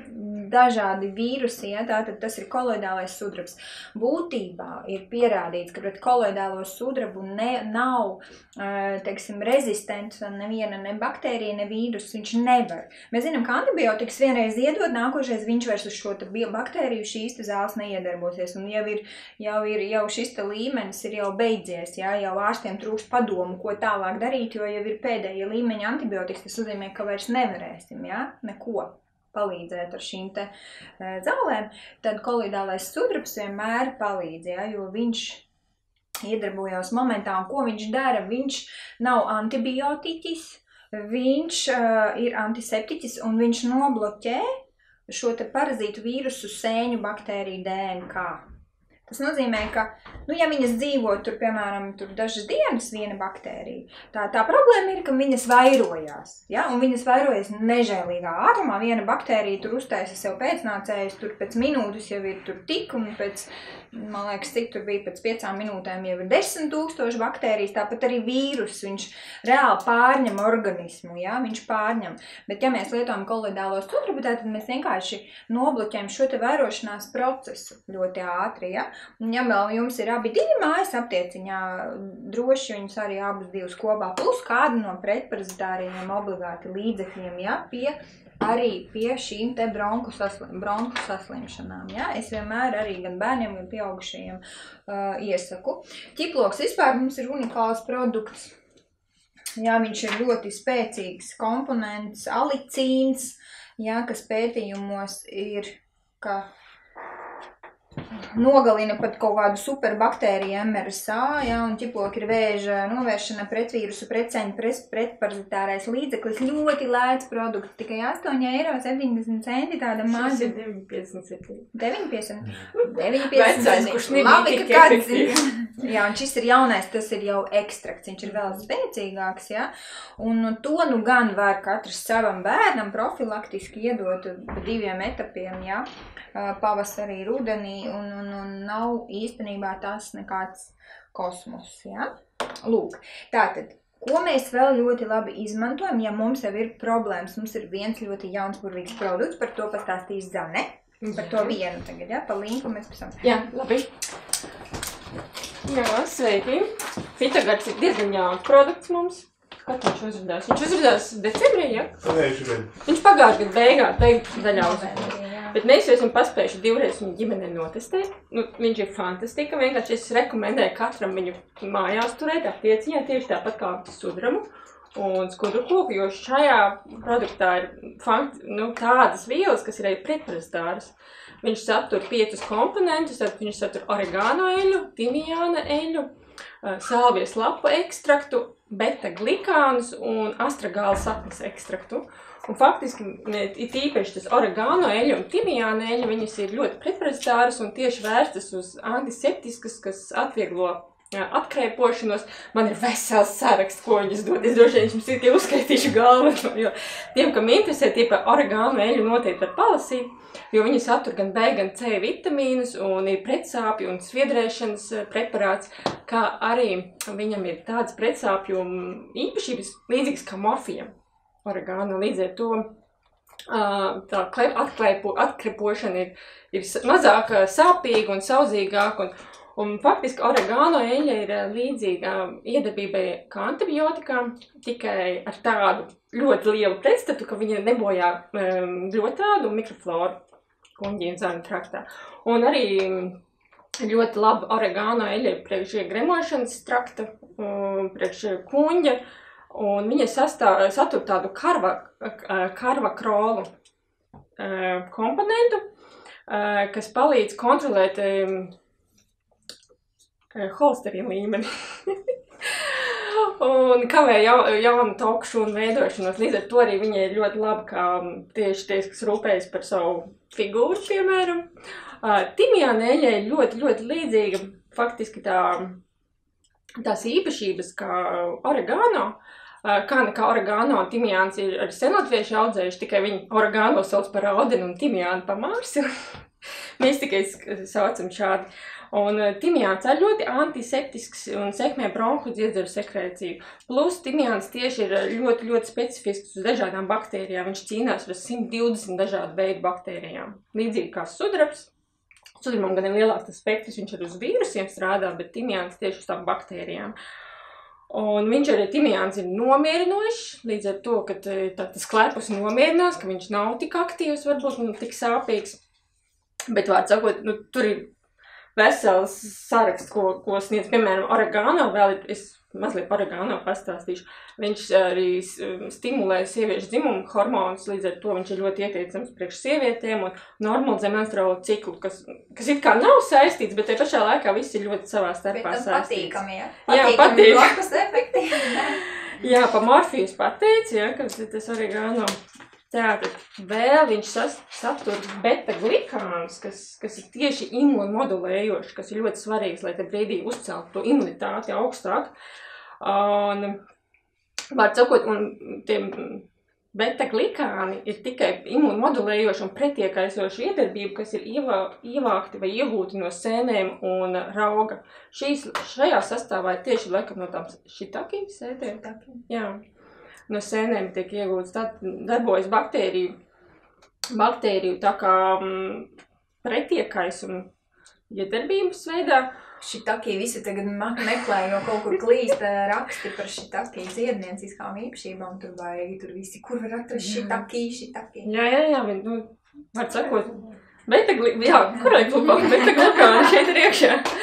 dažādi vīrusi, ja, tātad tas ir koloidālais sudrabs. Būtībā ir pierādīts, ka pret koloidālo sudrabu ne, nav, teiksim, rezistents neviena ne baktērija, ne vīrus, viņš nevar. Mēs zinām, ka antibiotikas vienreiz iedod, nākošais viņš vairs uz šo baktēriju šīs te zāles neiedarbosies, un jau ir, jau ir, jau šis te līmenis ir jau beidzies, ja, jau ārstiem trūkst padomu, ko tālāk darīt, jo jau ir pēdējie līmeņa antibiotikas, tas nozīmē, ka vairs nevarēsim, ja, neko palīdzēt ar šīm te e, zālēm, tad koloidālais sudrabs vienmēr palīdz, ja, jo viņš iedarbojās momentā, un ko viņš dara, viņš nav antibiotiķis, viņš uh, ir antiseptiķis, un viņš nobloķē šo te parazītu vīrusu sēņu baktēriju D N K. Tas nozīmē, ka, nu, ja viņas dzīvo tur, piemēram, tur dažas dienas viena baktērija, tā, tā problēma ir, ka viņas vairojās, ja, un viņas vairojas nežēlīgā ātrumā, viena baktērija tur uztaisa sev pēcnācējus, tur pēc minūtes jau ir tur tik, un pēc, man liekas, cik tur bija pēc piecām minūtēm jau ir desmit tūkstoši baktērijas, tāpat arī vīrus, viņš reāli pārņem organismu, ja, viņš pārņem, bet ja mēs lietojam koloidālo sudrabu, tad mēs vienkārši nobloķējam šo te vairošanās procesu ļoti ātri, ja. Un ja vēl jums ir abi divi mājas aptieciņā, droši viņus arī abus divus kopā, plus kādu no pretparazitāriem obligāti līdzekļiem, ja, pie, arī pie šīm te bronku, saslim, bronku saslimšanām. Ja. Es vienmēr arī gan bērniem, gan pieaugušajiem uh, iesaku. Ķiploks vispār mums ir unikāls produkts. Jā, viņš ir ļoti spēcīgs komponents, alicīns, jā, kas pētījumos ir, ka nogalina pat kaut kādu superbaktēriju M R S A, ja, un ķiploka ir vēža novēršana pretvīrusu, pretceņu, pretparazitārais līdzeklis, ļoti lēts produkts, tikai astoņi eiro septiņdesmit centi, tāda maza. Šis ir deviņi piecdesmit septiņi. deviņi piecdesmit deviņi piecdesmit Vecais, kurš nebija Labi, tik ka kāds efektīvs. Jā, un šis ir jaunais, tas ir jau ekstrakts, viņš ir vēl spēcīgāks, ja, un to nu gan var katrs savam bērnam profilaktiski iedot diviem etapiem, ja, pavasarī, rudenī, un, un, un nav īstenībā tas nekāds kosmos, ja. Lūk, tātad, ko mēs vēl ļoti labi izmantojam, ja mums jau ir problēmas, mums ir viens ļoti jauns burvīgs produkts, par to pastāstīs Zane, par to vienu tagad, ja, pa linku mēs pēc tam. Jā, labi. Jā, sveiki. Fitogards ir diezgan jauns produkts mums. Kad viņš uzrādās? Viņš uzrādās decembrī, ja? Nē, šodien. Viņš pagājuši gadu beigā, teikt daļā uzrādās. Bet mēs jau esam paspējuši divreiz viņu ģimenei notestēt. Nu, viņš ir fantastika, vienkārši es rekomendēju katram viņu mājās turēt aptieciņā, tieši tāpat kā sudramu un skudru koku, jo šajā produktā ir fankt, nu, tādas vielas, kas ir arī pretparazitāras. Viņš satur piecus komponentus, tad viņš satur oregano eļu, timijāna eļu, salvijas lapu ekstraktu, beta-glikānus un astragāla saknes ekstraktu. Un faktiski, it īpaši tas oregano eļu un timijāna eļu, viņas ir ļoti pretparazitāras un tieši vērstas uz antiseptiskas, kas atvieglo atkrēpošanos. Man ir vesels saraksts, ko viņas dod. Es droši vien jums tikai uzskaitīšu galveno, jo tiem, kam interesē, tie par oregano eļu noteikti var palasīt, jo viņi satur gan B, gan C vitamīnus un ir pretsāpju un sviedrēšanas preparāts, kā arī viņam ir tāds pretsāpju īpašības līdzīgas kā morfijam. Oregano līdz ar to tā atkrepošana ir, ir mazāk sāpīga un sauzīgāka. Un, un faktiski oregano eļa ir līdzīga iedarbībai kā antibiotikām, tikai ar tādu ļoti lielu pretstatu, ka viņa nebojā ļotādu un mikrofloru kuņģi un zarnu traktā. Un arī ļoti laba oregano eļa priekš gremošanas trakta, priekš kuņģa. Un viņa sastāv, satur tādu karva, karvakrolu komponentu, kas palīdz kontrolēt holesterīna līmeni. Un kavē jau, jaunu tokšu un veidošanos. Līdz ar to arī viņa ir ļoti laba, kā tieši tie, kas rūpējas par savu figūru, piemēram. Timijāna eļa ir ļoti, ļoti līdzīga, faktiski tā, tās īpašības kā oregano. Kā nekā oregano un timijāns ir ar senotvieši audzējuši, tikai viņi oregano sauc par audenu un timijānu par mārsi. Mēs tikai saucam šādi. Un timijāns ir ļoti antiseptisks un sekmē bronhu dziedzeru sekrēciju. Plus timijāns tieši ir ļoti, ļoti specifisks uz dažādām baktērijām. Viņš cīnās ar simt divdesmit dažādu veidu baktērijām. Līdzīgi kā sudrabs. Sudramam gan ir lielāks tas spektrs, viņš arī uz vīrusiem strādā, bet timijāns tieši uz tām baktērijām. Un viņš arī timijāns ir nomierinošs, līdz ar to, ka tā, tas klepus nomierinās, ka viņš nav tik aktīvs, varbūt nu, tik sāpīgs. Bet vārds sakot, nu, tur ir vesels saraksts, ko, ko sniedz, piemēram, oregano, vēl es mazliet oregano pastāstīšu. Viņš arī stimulē sieviešu dzimumu hormonus, līdz ar to viņš ir ļoti ieteicams priekš sievietēm un normalizē menstruālo ciklu, kas, kas it kā nav saistīts, bet te pašā laikā viss ir ļoti savā starpā saistīts. Patīkami, ja? Jā, patīk. Blakus efekti. Jā, pa morfijas pateic, ja, ka tas oregano. Tātad vēl viņš satur beta-glikānus, kas, kas ir tieši imunmodulējoši, kas ir ļoti svarīgs, lai te brīdī uzceltu to imunitāti augstāk. Un, var sakot, un tiem beta-glikāni ir tikai imunmodulējoši un pretiekaisoši iedarbību, kas ir ievā, ievākti vai iegūti no sēnēm un rauga. Šīs, šajā sastāvā ir tieši laikam no tām šitaki sēdēm. Jā. No sēnēm tiek iegūts, tad darbojas baktēriju, baktēriju tā kā m, pretiekais un iedarbības veidā. Šitaki visi tagad meklē, jo kaut kur klīst raksti par šitaki dziednieciskām īpašībām, tur vajag, tur visi, kur var atrast šitaki, šitaki. Jā, jā, jā, nu, var sakot, beta-glikāni, jā, kurai klubā beta-glikāni šeit ir iekšā.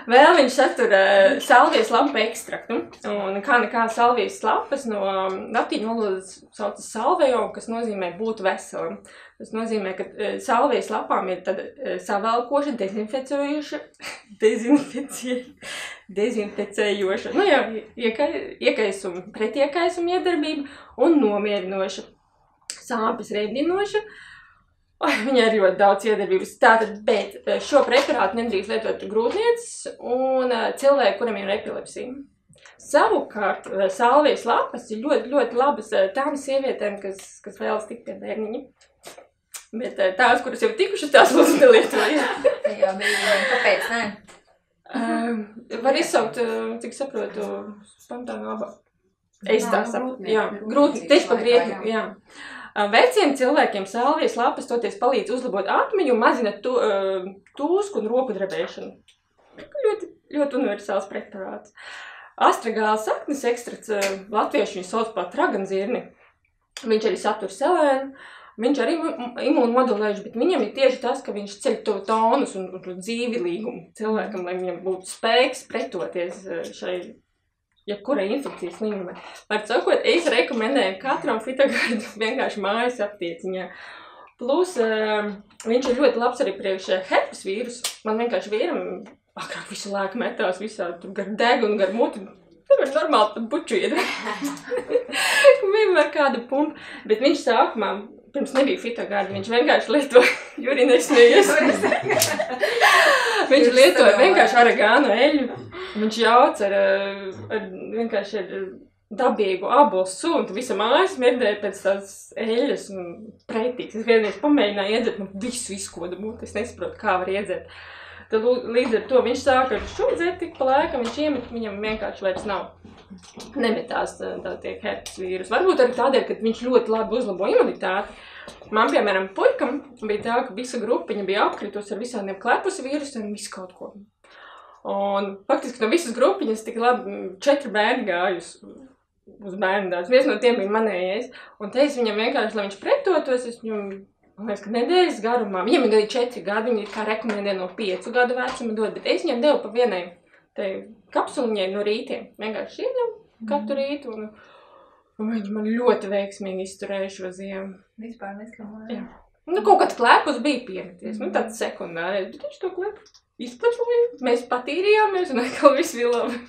Vēl viņš satur uh, salvijas lapu ekstraktu. Un kā nekā salvijas lapas no latīņu valodas saucas salvejo, kas nozīmē būt veselam. Tas nozīmē, ka uh, salvijas lapām ir tad uh, savalkoša, dezinficējoša, dezinficē, dezinficējoša, nu jā, iekai, iekaisuma, pretiekaisuma iedarbība un nomierinoša, sāpes redinoša. Oh, viņa ir ļoti daudz iedarbības. Tātad, bet šo preparātu nedrīkst lietot grūtniecis un cilvēki, kuriem ir epilepsija. Savukārt, salvijas lapas ir ļoti, ļoti labas tām sievietēm, kas, kas vēlas tikt pie bērniņa. Bet tās, kuras jau tikušas, tās lūdzu nelietoja. Jā, bet kāpēc nē? Um, var izsaukt, cik saprotu, spontānu abā. Es tā saprotu. Jā, grūti, tieši pa grietni, jā. Veciem cilvēkiem salvijas lapas toties palīdz uzlabot atmiņu un mazina tu, uh, tūsku un roku drebēšanu. Ļoti, ļoti universāls preparāts. Astragāla saknes ekstrakts, uh, latvieši viņu sauc par traganzirni. Viņš arī satur selēnu, viņš arī imūnmodulējuši, bet viņam ir tieši tas, ka viņš ceļ to tonus un, un dzīvīgumu cilvēkam, lai viņam būtu spēks pretoties šai jebkurai infekcijas slimībai. Var sakot, es rekomendēju katram Fitogārdu vienkārši mājas aptieciņā. Plus, uh, viņš ir ļoti labs arī priekš herpes vīrusu. Man vienkārši vīram agrāk visu laiku metās visā, tur gar degunu, gar muti. Nevar normāli pat buču iedara. Vienmēr kāda pumpa. Bet viņš sākumā, pirms nebija Fitogārda, viņš vienkārši lietoja Jurinēs neies. Viņš lietoja vienkārši oregāno eļļu. Viņš jauc ar, ar vienkārši ar dabīgu ābolu sulu, un tu visa mājas mirdēja pēc tās eļļas un preitīgs. Es vienreiz pamēģināju iedzert, man visu izkoda būt, es nesaprotu, kā var iedzert. Tad līdz ar to viņš sāka ar šo dzert tik pa lēkam, viņš iemet, viņam vienkārši vairs nav. Nemetās tā tiek herpes vīrus. Varbūt arī tādēļ, ka viņš ļoti labi uzlabo imunitāti. Man, piemēram, puikam bija tā, ka visa grupiņa bija apkritus ar visādiem klepus vīrusiem un visu kaut ko. Un faktiski no visas grupiņas tik labi četri bērni gāja uz, uz bērnu dārzu. Viens no tiem bija manējais. Un te es viņam vienkārši, lai viņš pretotos, es viņam, man liekas, ka nedēļas garumā, viņam ir arī četri gadi, viņi ir kā rekomendē no piecu gadu vecuma dod, bet es viņam devu pa vienai te kapsuliņai no rītiem. Vienkārši ieņem katru rītu un, un viņš man ļoti veiksmīgi izturēja šo ziemu. Vispār neslimoja. Nu, kaut kāds klepus bija piemeties, nu tāds sekundārais, bet viņš to klepu izplačoja, mēs patīrījāmies un atkal viss bija labi.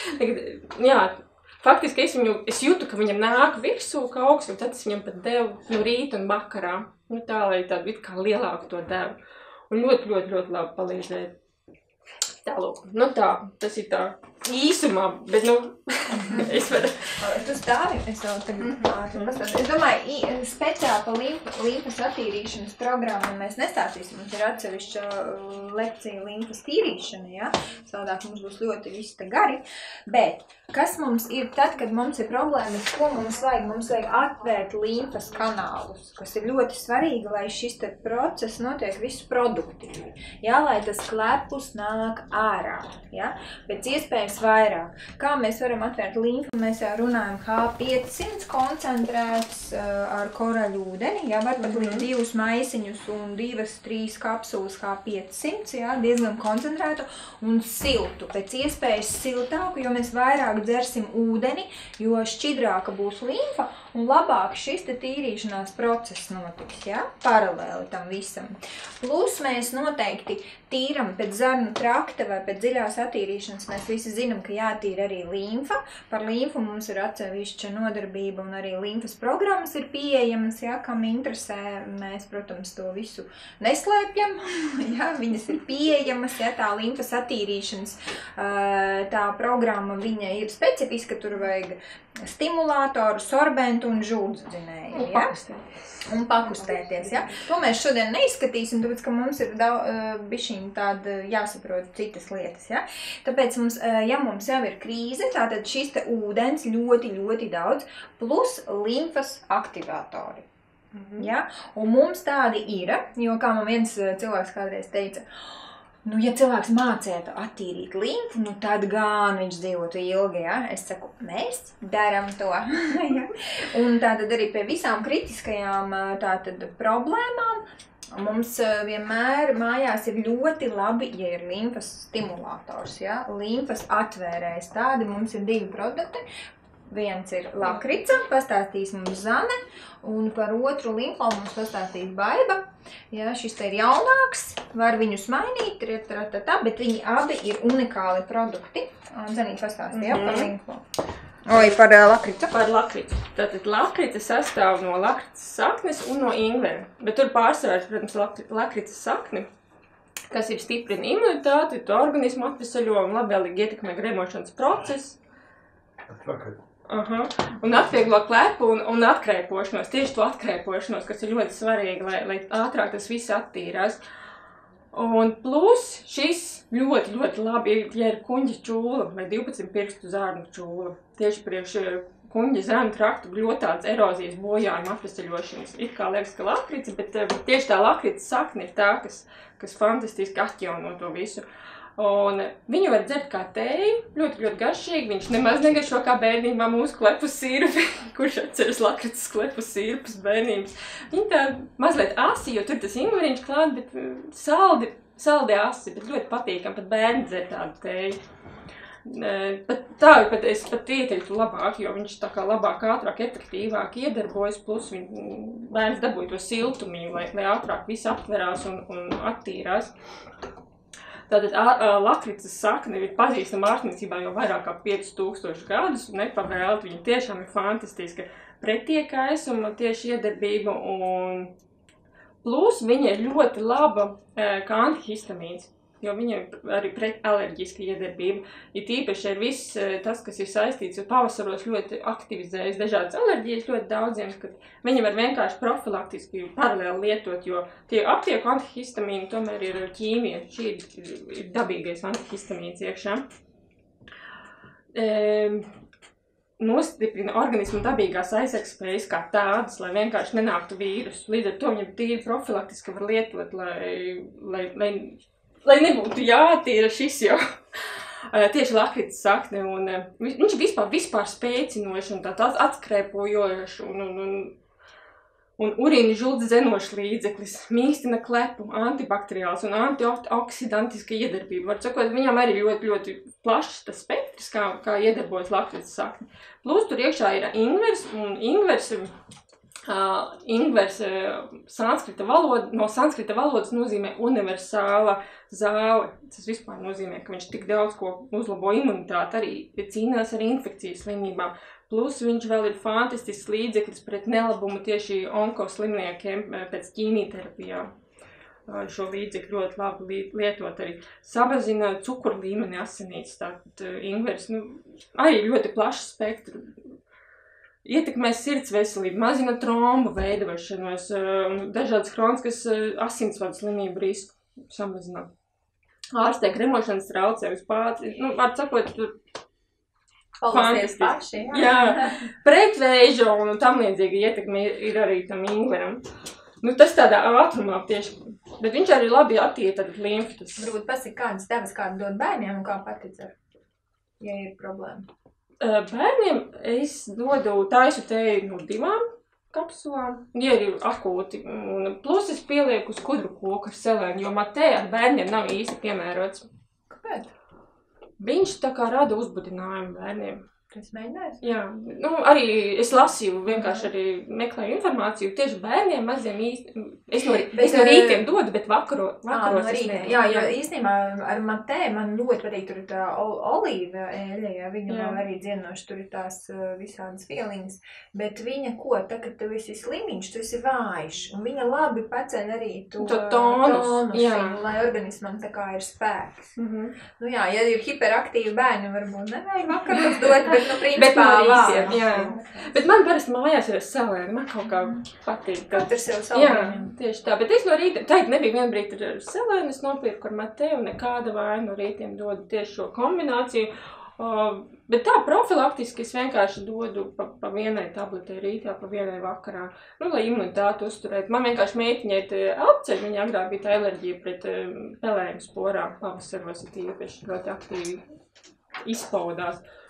Jā, faktiski es viņu, es jūtu, ka viņam nāk virsū kaut kas, un tad es viņam pat devu no rīta un vakarā. Nu tā, lai tādu it kā lielāku to devu. Un ļoti, ļoti, ļoti labi palīdzēja. Tā, lūk, nu tā, tas ir tā īsumā, bet, nu, es varu. Tu stāvi, es vēl tagad ātri pastāstu. Es domāju, speciāli pa limfas, limfas attīrīšanas programmu mēs nestāstīsim. Mums ir atsevišķa lekcija limfas tīrīšana, ja? Savādāk mums būs ļoti visi te gari. Bet, kas mums ir tad, kad mums ir problēmas, ko mums vajag? Mums vajag atvērt limfas kanālus, kas ir ļoti svarīgi, lai šis te process notiek visu produktīvi. Ja? Lai tas klepus nāk ārā, ja? Pēc iespējas vairāk. Kā mēs varam atvērt limfu? Mēs jau runājam H piecsimt koncentrēts uh, ar koraļu ūdeni, ja? Var pat likt divus maisiņus un divas, trīs kapsulas H piecsimt, ja? Diezgan koncentrētu un siltu. Pēc iespējas siltāku, jo mēs vairāk dzersim ūdeni, jo šķidrāka būs limfa un labāk šis te tīrīšanās process notiks, ja? Paralēli tam visam. Plus mēs noteikti tīram pēc zarnu trakta vai pēc dziļās attīrīšanas, mēs visi zinām, ka jātīra arī limfa. Par limfu mums ir atsevišķa nodarbība un arī limfas programmas ir pieejamas, ja, kam interesē. Mēs, protams, to visu neslēpjam, ja, viņas ir pieejamas, ja, tā limfas attīrīšanas tā programma, viņa ir specifiska, tur vajag stimulātoru, sorbentu un žūdzdzinēju, ja? Un pakustēties, ja? To mēs šodien neizskatīsim, tāpēc, ka mums ir daudz, bišķiņ tāda jāsaprot citas lietas, ja? Tāpēc mums, ja mums jau ir krīze, tātad šis te ūdens ļoti, ļoti daudz, plus limfas aktivatori, mhm. Ja? Un mums tādi ir, jo kā man viens cilvēks kādreiz teica, nu, ja cilvēks mācētu attīrīt limfu, nu, tad gan viņš dzīvotu ilgi, ja? Es saku, mēs daram to. Ja? Un tātad arī pie visām kritiskajām tātad problēmām Mums uh, vienmēr mājās ir ļoti labi, ja ir limfas stimulators, ja? Limfas atvērējs. Tādi mums ir divi produkti. Viens ir lakrica, pastāstīs mums Zane, un par otru limfo mums pastāstīs Baiba. Ja, šis te ir jaunāks, var viņus mainīt, tā, bet viņi abi ir unikāli produkti. Zanīt pastāstīja mm -hmm. par limfo. Oi, par uh, lakricu. Par lakricu. Tātad lakrica sastāv no lakricas saknes un no ingvera. Bet tur pārsvarās, protams, lakricas sakni, kas ir stiprina imunitāti, to organismu atvesaļo un labvēlīgi ietekmē gremošanas procesu. Atpakaļ. Aha. Un atvieglo klepu un, un atkrēpošanos, tieši to atkrēpošanos, kas ir ļoti svarīgi, lai, lai ātrāk tas viss attīrās. Un plus šis ļoti, ļoti labi, ja ir kuņģa čūla vai divpadsmit pirkstu zārnu čūla. Tieši priekš kuņģa zārnu traktu ļoti erozijas bojājuma atvesaļošanas. It kā liekas, ka lakrica, bet tieši tā lakrica sakne ir tā, kas, kas fantastiski atjauno to visu. Un viņu var dzert kā tēju, ļoti, ļoti garšīgi. Viņš nemaz negaršo kā bērnībā mūsu klepu sirpi, kurš atceras lakricas klepu sirpus bērnības. Viņi tā mazliet asi, jo tur tas ingveriņš klāt, bet saldi, saldi asi, bet ļoti patīkam, pat bērni dzer tādu tēju. Pat tā, pat es pat ieteiktu labāk, jo viņš tā kā labāk, ātrāk, efektīvāk iedarbojas, plus viņ, bērns dabūja to siltumiņu, lai, lai ātrāk viss aptverās un, un attīrās. Tātad lakricas sakne ir pazīstama ārstniecībā jau vairāk kā piecus tūkstošus gadus, un nepavēlti viņa tiešām ir fantastiska pretiekaisuma tieši iedarbība, un plus viņa ir ļoti laba kā antihistamīns, jo viņa ir arī pretalerģiska iedarbība. Ir tīpaši ir viss tas, kas ir saistīts, jo pavasaros ļoti aktivizējas dažādas alerģijas ļoti daudziem, kad viņi var vienkārši profilaktiski paralēli lietot, jo tie aptieku antihistamīni tomēr ir ķīmija. Šī ir, ir dabīgais antihistamīns iekšā. E, nostiprina organismu dabīgās aizsargspējas kā tādas, lai vienkārši nenāktu vīrusu. Līdz ar to viņa tīri profilaktiski var lietot, lai, lai, lai Lai nebūtu jātīra šis jau tieši lakricas sakne, un viņš vispār, vispār spēcinoši un tāds atskrēpojoši un, un, un, un urīna žuldes zenošs līdzeklis, mīkstina klepu, antibakteriāls un antioksidantiska iedarbība. Var sakot, viņam arī ļoti, ļoti plašs tas spektrs, kā, kā iedarbojas lakricas sakne. Plus tur iekšā ir ingvers, un ingvers Uh, ingvers uh, sanskrita valoda, no sanskrita valodas nozīmē universāla zāle. Tas vispār nozīmē, ka viņš tik daudz ko uzlabo imunitāti, arī cīnās ar infekcijas slimībām. Plus viņš vēl ir fantastisks līdzeklis pret nelabumu tieši onkoslimniekiem pēc ķīmijterapijām. Uh, šo līdzekļu ļoti labi lietot arī. Samazina cukuru līmeni asinīs, tātad uh, ingvers, nu, arī ļoti plašs spektru. Ietekmē sirds veselību, mazina trombu veidošanos, dažādas hroniskas asinsvadu slimību risku samazina. Ārstē gremošanas traucējumus pātri, nu, var sakot, Paldies paši, jā. Jā, pretvēža un tam līdzīgi ietekme ir arī tam ingveram. Nu, tas tādā ātrumā tieši, bet viņš arī labi attiek tad limfas. Varbūt pasaka, kādas devas kādu dod bērniem un kā pati dzer, ja ir problēma. Bērniem es dodu taisu tēju no divām kapsulām, ja ir akūti, un plus es pielieku uz kudru koku ar selēnu, jo matē ar bērniem nav īsti piemērots. Kāpēc? Viņš tā kā rada uzbudinājumu bērniem. Es mēģināju? Jā, nu arī es lasīju, vienkārši arī meklēju informāciju, tieši bērniem maziem īsti, es no, bet, es no rītiem dodu, bet vakaro, vakaros à, no rītiem. Jā, jo īstenībā ar matē man ļoti patīk, tur ir tā olīva eļļa, ja viņa vēl arī dzienoši, tur ir tās visādas vieliņas, bet viņa ko, tā, kad tu esi slimiņš, tu esi vājš, un viņa labi paceļ arī to, to tonus, tonusu, lai organismam tā kā ir spēks. Mm-hmm. Nu jā, ja ir hiperaktīvi bērni, varbūt nevajag vakaros dot, bet, nu, principā, bet, visiem, jā. Bet man parasti mājās ir selēni, man kaut kā patīk. Katrs jau selēni. Jā, tieši tā, bet es no rītiem, tā nebija viena brīdi ar selēni, es nopirku ar matē un nekāda vaina no rītiem dodu tieši šo kombināciju. Uh, bet tā profilaktiski es vienkārši dodu pa, pa vienai tabletē rītā, pa vienai vakarā, nu, lai imunitāti uzturētu. Man vienkārši meitiņai apceļ, viņa agrāk bija tā alerģija pret pelējumu sporām, pavasaros ir tīpaši ļoti aktīvi izpaudās.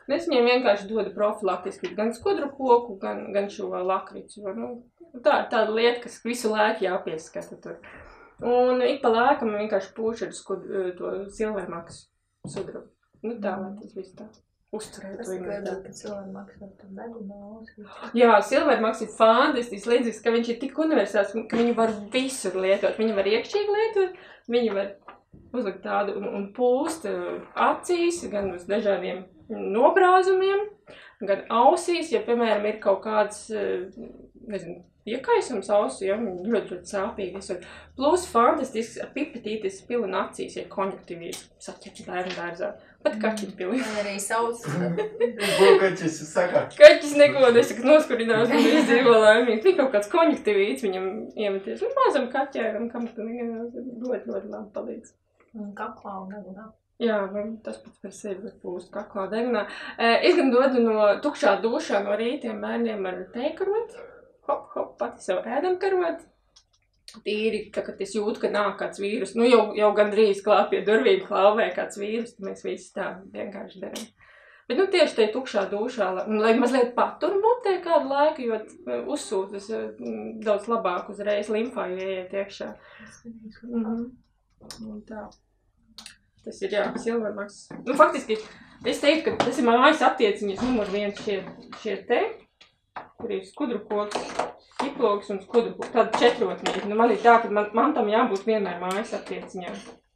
Un es viņiem vienkārši dodu profilaktiski gan skudru koku, gan, gan šo lakricu. Nu, tā ir tāda lieta, kas visu laiku jāpieskata tur. Un ik pa lēkam vienkārši pūš ar skudru, to silvermaksu sudru. Nu tā, lai tas viss tā uzturēt. Tas tikai dod, ka silvermaks var tam degunu. Jā, silvermaks ir fantastisks līdzīgs, ka viņš ir tik universāls, ka viņu var visur lietot. Viņu var iekšķīgi lietot, viņu var uzlikt tādu un, un pūst acīs, gan uz dažādiem nobrāzumiem, gan ausīs, ja, piemēram, ir kaut kāds, nezinu, iekaisums ausu, ja, ļoti, ļoti sāpīgi visur. Plus fantastisks pipetītis pilna acīs, ja konjuktivīts, saķet bērnu dārzā. Pat kaķis pilna. Man arī sauc. Ko kaķis saka? Kaķis neko, es saku, noskurinās un izdzīvo laimīgi. Viņa kaut kāds konjuktivīts viņam iemeties. Un mazam kaķēram, kam tu ļoti, ļoti labi palīdz. Un kaklā un degunā. Jā, tas pats par sevi var pūst kaklā degunā. Es gan dodu no tukšā dušā no rītiem bērniem ar teikarot. Hop, hop, pati sev ēdam karot. Tīri, tā, kad es jūtu, ka nāk kāds vīrus. Nu, jau, jau gandrīz klāt pie durvīm klauvē kāds vīrus, tad mēs visi tā vienkārši darām. Bet, nu, tieši te tukšā dušā, un lai mazliet patur mutē kādu laiku, jo uzsūtas daudz labāk uzreiz limfā, jo ieiet iekšā. Mhm. Un tā. Tas ir, jā, silvermaks. Nu, faktiski, es teiktu, ka tas ir mājas aptieciņas numur viens šie, šie te, kur ir skudru koks, ķiploks un skudru koks, tāda četrotnība. Nu, man ir tā, ka man, man tam jābūt vienmēr mājas aptieciņā.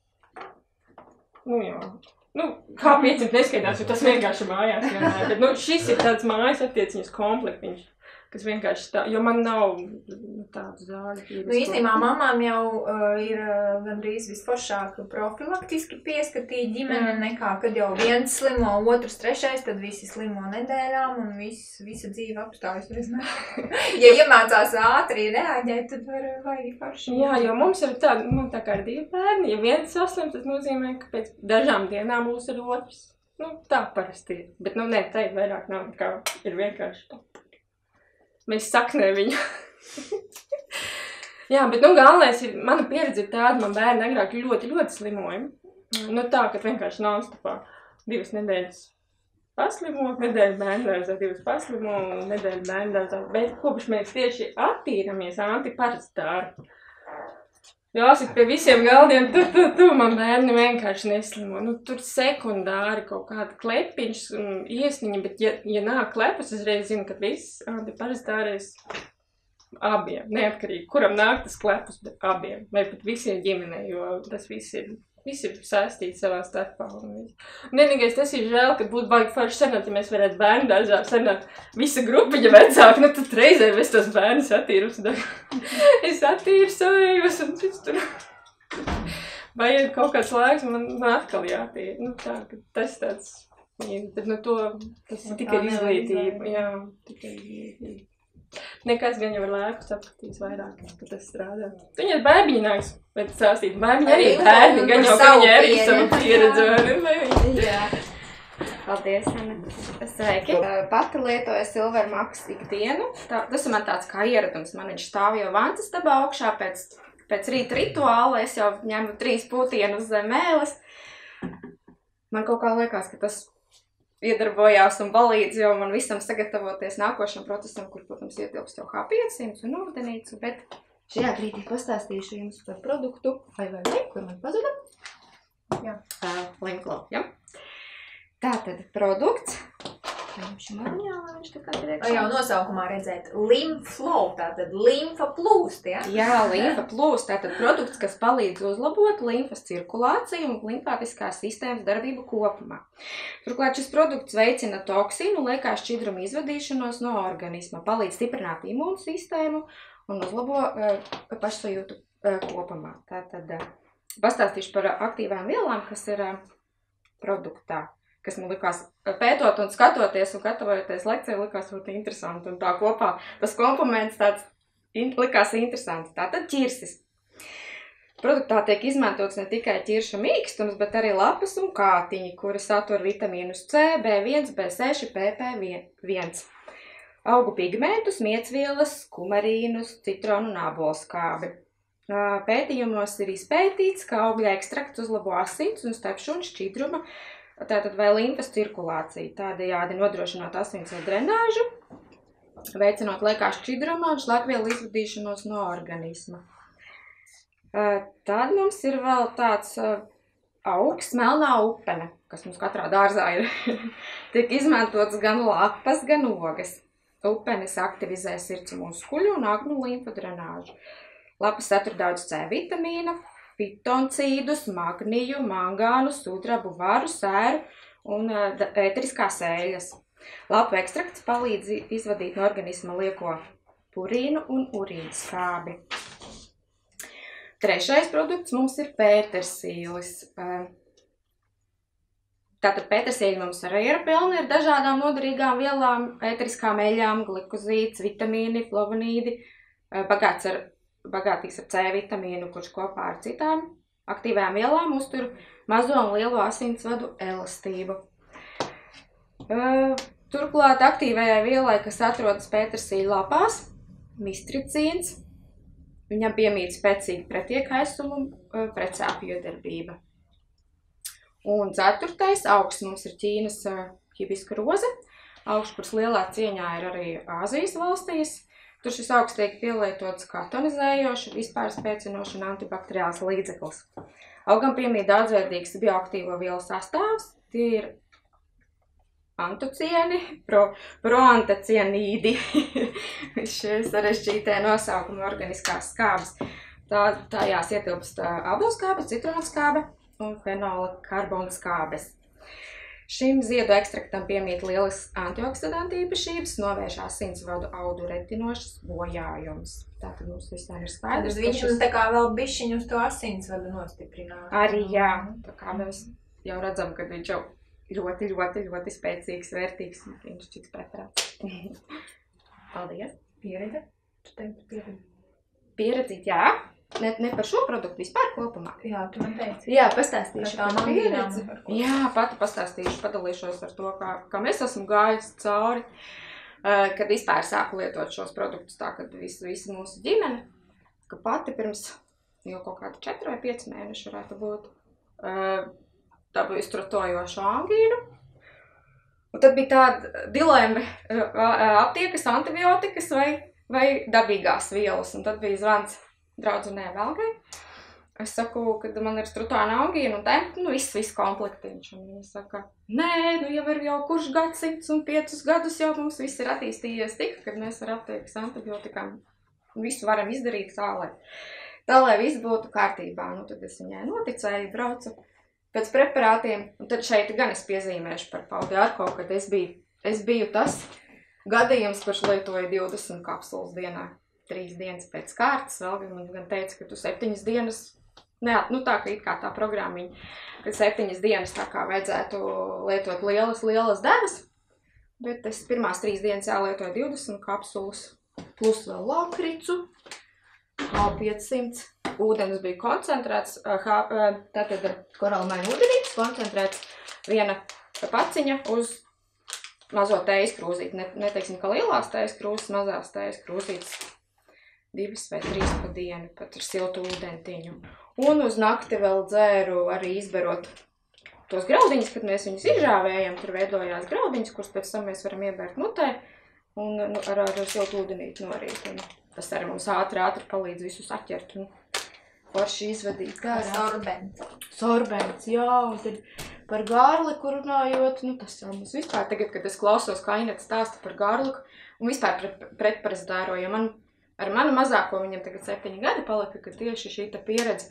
Nu, jā. Nu, kā piecsimt neskaidās, jo tas vienkārši mājās vienmēr. Bet, nu, šis ir tāds mājas aptieciņas komplektiņš. Kas vienkārši tā, jo man nav tādu zāļu. Nu, īstenībā mamām jau uh, ir uh, gandrīz visforšāk profilaktiski pieskatīt ģimene nekā, kad jau viens slimo, otrs, trešais, tad visi slimo nedēļām un viss, visa dzīve apstājas. Ja iemācās ātri reaģēt, tad var vajag forši. Jā, jo mums ir tā, nu, tā kā ir divi bērni. Ja viens saslim, tas nozīmē, ka pēc dažām dienām būs ar otrs. Nu, tā parasti ir. Bet, nu, ne, tā ir vairāk nav, kā ir vienkārši tā. Mēs saknē viņu. Jā, bet, nu, galvenais ir, mana pieredze ir tāda, man bērni agrāk ļoti, ļoti slimoja. Nu, tā, ka vienkārši nonstopā divas nedēļas paslimo, nedēļa bērndārzā, divas paslimo, nedēļa bērndārzā. Bet kopš mēs tieši attīramies antiparasitāri. Jāsit pie visiem galdiem, tu, tu, tu, man bērni vienkārši neslimo. Nu, tur sekundāri kaut kāda klepiņš un iesniņa, bet ja, ja nāk klepus, es reiz zinu, ka viss antiparasitārais abiem, neatkarīgi, kuram nāk tas klepus, bet abiem, vai pat visiem ģimenei, jo tas viss ir, viss ir saistīts savā starpā. Un vienīgais tas ir žēl, ka būtu baigi forši senāt, ja mēs varētu bērnu dārzā senāt visa grupiņa vecāka, nu tad reizē es tos bērnus attīrus. Es attīru savējos un pēc tur vajag kaut kāds laiks, man, man atkal jātīra. Nu tā, ka tas tāds, tad no to, tas ir tikai izglītība, jā, tikai izglītība. Nekas gan jau ar laiku sapratīs vairāk, ka tas strādā. Viņa ir bērbiņa nāks, bet sāstīt, bērbiņa arī bērni, gan jau, ka viņa arī savu pieredzi. Jā. Paldies, Anna. Sveiki. Pati lietoju silvermaks ikdienu. Tā, tas ir man tāds kā ieradums. Man viņš stāv jau vantas tabā augšā pēc, pēc rīta rituāla. Es jau ņemu trīs pūtienus zem mēles. Man kaut kā liekas, ka tas iedarbojās un palīdz jau man visam sagatavoties nākošam procesam, kur, protams, ietilpst jau H piecsimt un ūdenīcu, bet šajā brīdī pastāstīšu jums par produktu, vai vai vai, kur man pazuda? Jā. Uh, Limflow, ja? Tātad produkts. Paņemšu maņā, lai viņš tā kā direkšā. Jau nosaukumā redzēt Limflow, tātad limfa plūst, ja? Jā, limfa plūst, tātad produkts, kas palīdz uzlabot limfas cirkulāciju un limfātiskās sistēmas darbību kopumā. Turklāt šis produkts veicina toksīnu, liekās šķidrumu izvadīšanos no organisma, palīdz stiprināt imūnu sistēmu un uzlabo uh, pašsajūtu uh, kopumā. Tātad uh, pastāstīšu par aktīvām vielām, kas ir uh, produktā, kas man likās pētot un skatoties un gatavojoties lekcijai, likās ļoti interesanti. Un tā kopā tas komponents tāds in, likās interesants. Tātad ķirsis. Produktā tiek izmantots ne tikai ķiršu mīkstums, bet arī lapas un kātiņi, kuri satur vitamīnus C, B viens, B seši, P P viens. Augu pigmentus, miecvielas, kumarīnus, citronu un ābolskābi. Pētījumos ir izpētīts, ka augļa ekstrakts uzlabo asins un stepšu un šķidruma tātad vai limfas cirkulācija, tādējādi nodrošinot asinsvadu drenāžu, veicinot liekā šķidruma un šlakvielu izvadīšanos no organisma. Tad mums ir vēl tāds augs, melnā upene, kas mums katrā dārzā ir. Tiek izmantots gan lapas, gan ogas. Upenes aktivizē sirds muskuļu un agnu limfu drenāžu. Lapas satur daudz C vitamīna, fitoncīdus, magniju, mangānu, sudrabu, varu, sēru un ēteriskās eļas. Lapu ekstrakts palīdz izvadīt no organisma lieko purīnu un urīnu skābi. Trešais produkts mums ir pētersīlis. Tātad pētersīļi mums arī ir pilni ar dažādām noderīgām vielām, ēteriskām eļām, glikozīds, vitamīni, flavonīdi, bagāts ar, bagātīgs ar C vitamīnu, kurš kopā ar citām aktīvām vielām uztur mazo un lielo asinsvadu elastību. Turklāt aktīvajai vielai, kas atrodas pētersīļa lapās, mistricīns, viņam piemīt spēcīgi pretiekaisumu pret sāpju iedarbība. Un ceturtais augsts mums ir Ķīnas hibiska roze. Augšpurs lielā cieņā ir arī Āzijas valstīs. Tur šis augsts tiek pielietots kā tonizējoši, vispār spēcinoši un antibakteriāls līdzeklis. Augam piemīt daudzveidīgs bioaktīvo vielu sastāvs. Tie ir antocieni, pro, proantocienīdi, šie sarežģītie nosaukumi organiskās skābes. Tā, tajās ietilpst abulskābe, citronskābe un fenola karbona skābes. Šim ziedu ekstraktam piemīt lielas antioksidantu īpašības, novērš asinsvadu audu retinošas bojājums. Tātad mums visiem ir skaidrs. Tad viņš šis... tā kā vēl bišķiņ uz to asinsvadu nostiprināt. Arī jā, tā kā mēs jau redzam, ka viņš jau ļoti, ļoti, ļoti spēcīgs, vērtīgs un viņš šķits preparāts. Paldies. Pieredze? Tu teici pieredze? Pieredzīt, jā. Ne, ne par šo produktu, vispār kopumā. Jā, tu man teici. Jā, pastāstīšu par par pieredzi. Jā, pati pastāstīšu, padalīšos ar to, kā, kā mēs esam gājis cauri, kad vispār sāku lietot šos produktus tā, kad visi, visi mūsu ģimene, ka pati pirms jau kaut kādu četru vai pieci mēneši varētu būt, dabūju stratojošu angīnu. Un tad bija tāda dilēma, aptiekas, antibiotikas vai, vai dabīgās vielas. Un tad bija zvans draudzenē Velgai. Es saku, kad man ir stratojoša angīna un tā, nu viss, viss komplektiņš. Un viņa saka, nē, nu jau ir jau kurš gadsimts un piecus gadus jau mums viss ir attīstījies tik, kad mēs ar aptiekas antibiotikām visu varam izdarīt tā, lai, tā, lai viss būtu kārtībā. Nu tad es viņai noticēju, braucu pēc preparātiem, un tad šeit gan es piezīmēšu par Paudiarko, kad es biju, es biju tas gadījums, kurš lietoja divdesmit kapsulas dienā, trīs dienas pēc kārtas. Vēl man gan teica, ka tu septiņas dienas, ne, nu tā, ka it kā tā programmiņa, ka septiņas dienas tā kā vajadzētu lietot lielas, lielas devas, bet es pirmās trīs dienas jālietoju divdesmit kapsulas, plus vēl lakricu, piecsimt. Ūdens bija koncentrēts, tātad koralmaina ūdenītis, koncentrēts viena paciņa uz mazo tējas krūzīti. Ne, neteiksim, ka lielās tējas krūzes, mazās tējas krūzītes divas vai trīs pa dienu, pat ar siltu ūdentiņu. Un uz nakti vēl dzēru arī izberot tos graudiņus, kad mēs viņus izžāvējam, tur veidojās graudiņus, kurus pēc tam mēs varam iebērt mutē un nu, ar, ar siltu ūdenīti norīt. Un tas arī mums ātri, ātri palīdz visu saķert un forši izvadīt gārā. Sorbents. Sorbents, jā, un tad par gārliku runājot, nu tas jau mums vispār tagad, kad es klausos, kā Ineta stāsta par gārliku, un vispār pret, pretparasdāro, jo man, ar manu mazāko, viņam tagad septiņi gadi palika, ka tieši šī pieredze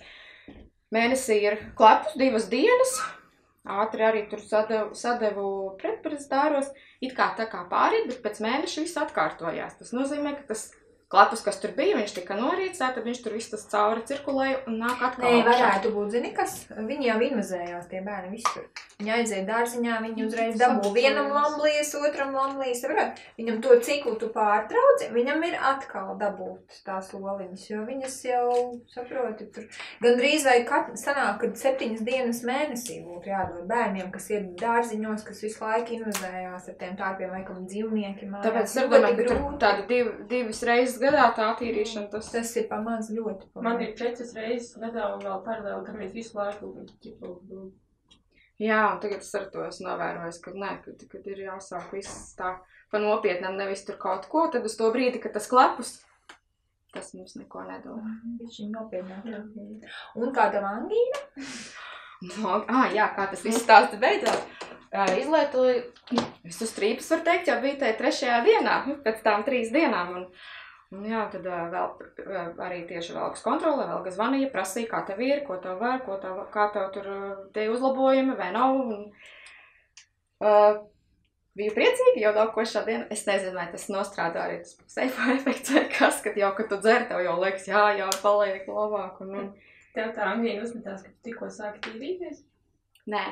mēnesī ir klepus divas dienas, ātri arī tur sadevu, sadevu pretparasdāros, it kā tā kā pāriet, bet pēc mēneša viss atkārtojās. Tas nozīmē, ka tas klepus, kas tur bija, viņš tika norīts, tad viņš tur viss tas cauri cirkulēja un nāk atkal. Nē, varētu būt, zini kas, viņi jau invazējās, tie bērni visur. Viņi aiziet dārziņā, viņi uzreiz dabū vienam lamblijas, otram lamblijas, varētu. Viņam to ciklu tu pārtrauci, viņam ir atkal dabūt tās oliņas, jo viņas jau, saproti, tur gandrīz vai kat, sanāk, kad septiņas dienas mēnesī būtu jādod bērniem, kas iet dārziņos, kas visu laiku invazējās ar tiem tārpiem laikam dzīvnieki mājās. Tāpēc es domāju, ka tur tādi div, divas reizes gadā tā attīrīšana, tas... Tas ir pamaz ļoti pamaz. Man ir četras reizes gadā un vēl paralēli, ka mēs visu laiku ķipu. Jā, un tagad es ar to esmu novērojis, ka nē, kad, kad ir jāsāk viss tā pa nopietnam, nevis tur kaut ko, tad uz to brīdi, kad tas klepus, tas mums neko nedod. Viņš ir nopietnāk. Un kā tev angīna? No, ah, jā, kā tas viss stāsts beidzās. Izlietoju, es uz trīpas var teikt, jau bija tajā trešajā dienā, pēc tām trīs dienām. Un, un jā, tad vēl arī tieši Velgas kontrole, Velga zvanīja, prasīja, kā tev ir, ko tev var, ko tev, kā tev tur tie uzlabojumi vai nav. Un, uh, biju priecīgi, jau nākošā diena. Es nezinu, vai tas nostrādā arī tas seifā efekts vai kas, kad jau, kad tu dzer, tev jau liekas, jā, jā, paliek labāk. Un, un... Tev tā angīna uzmetās, ka tu tikko sāki tīrīties? Nē.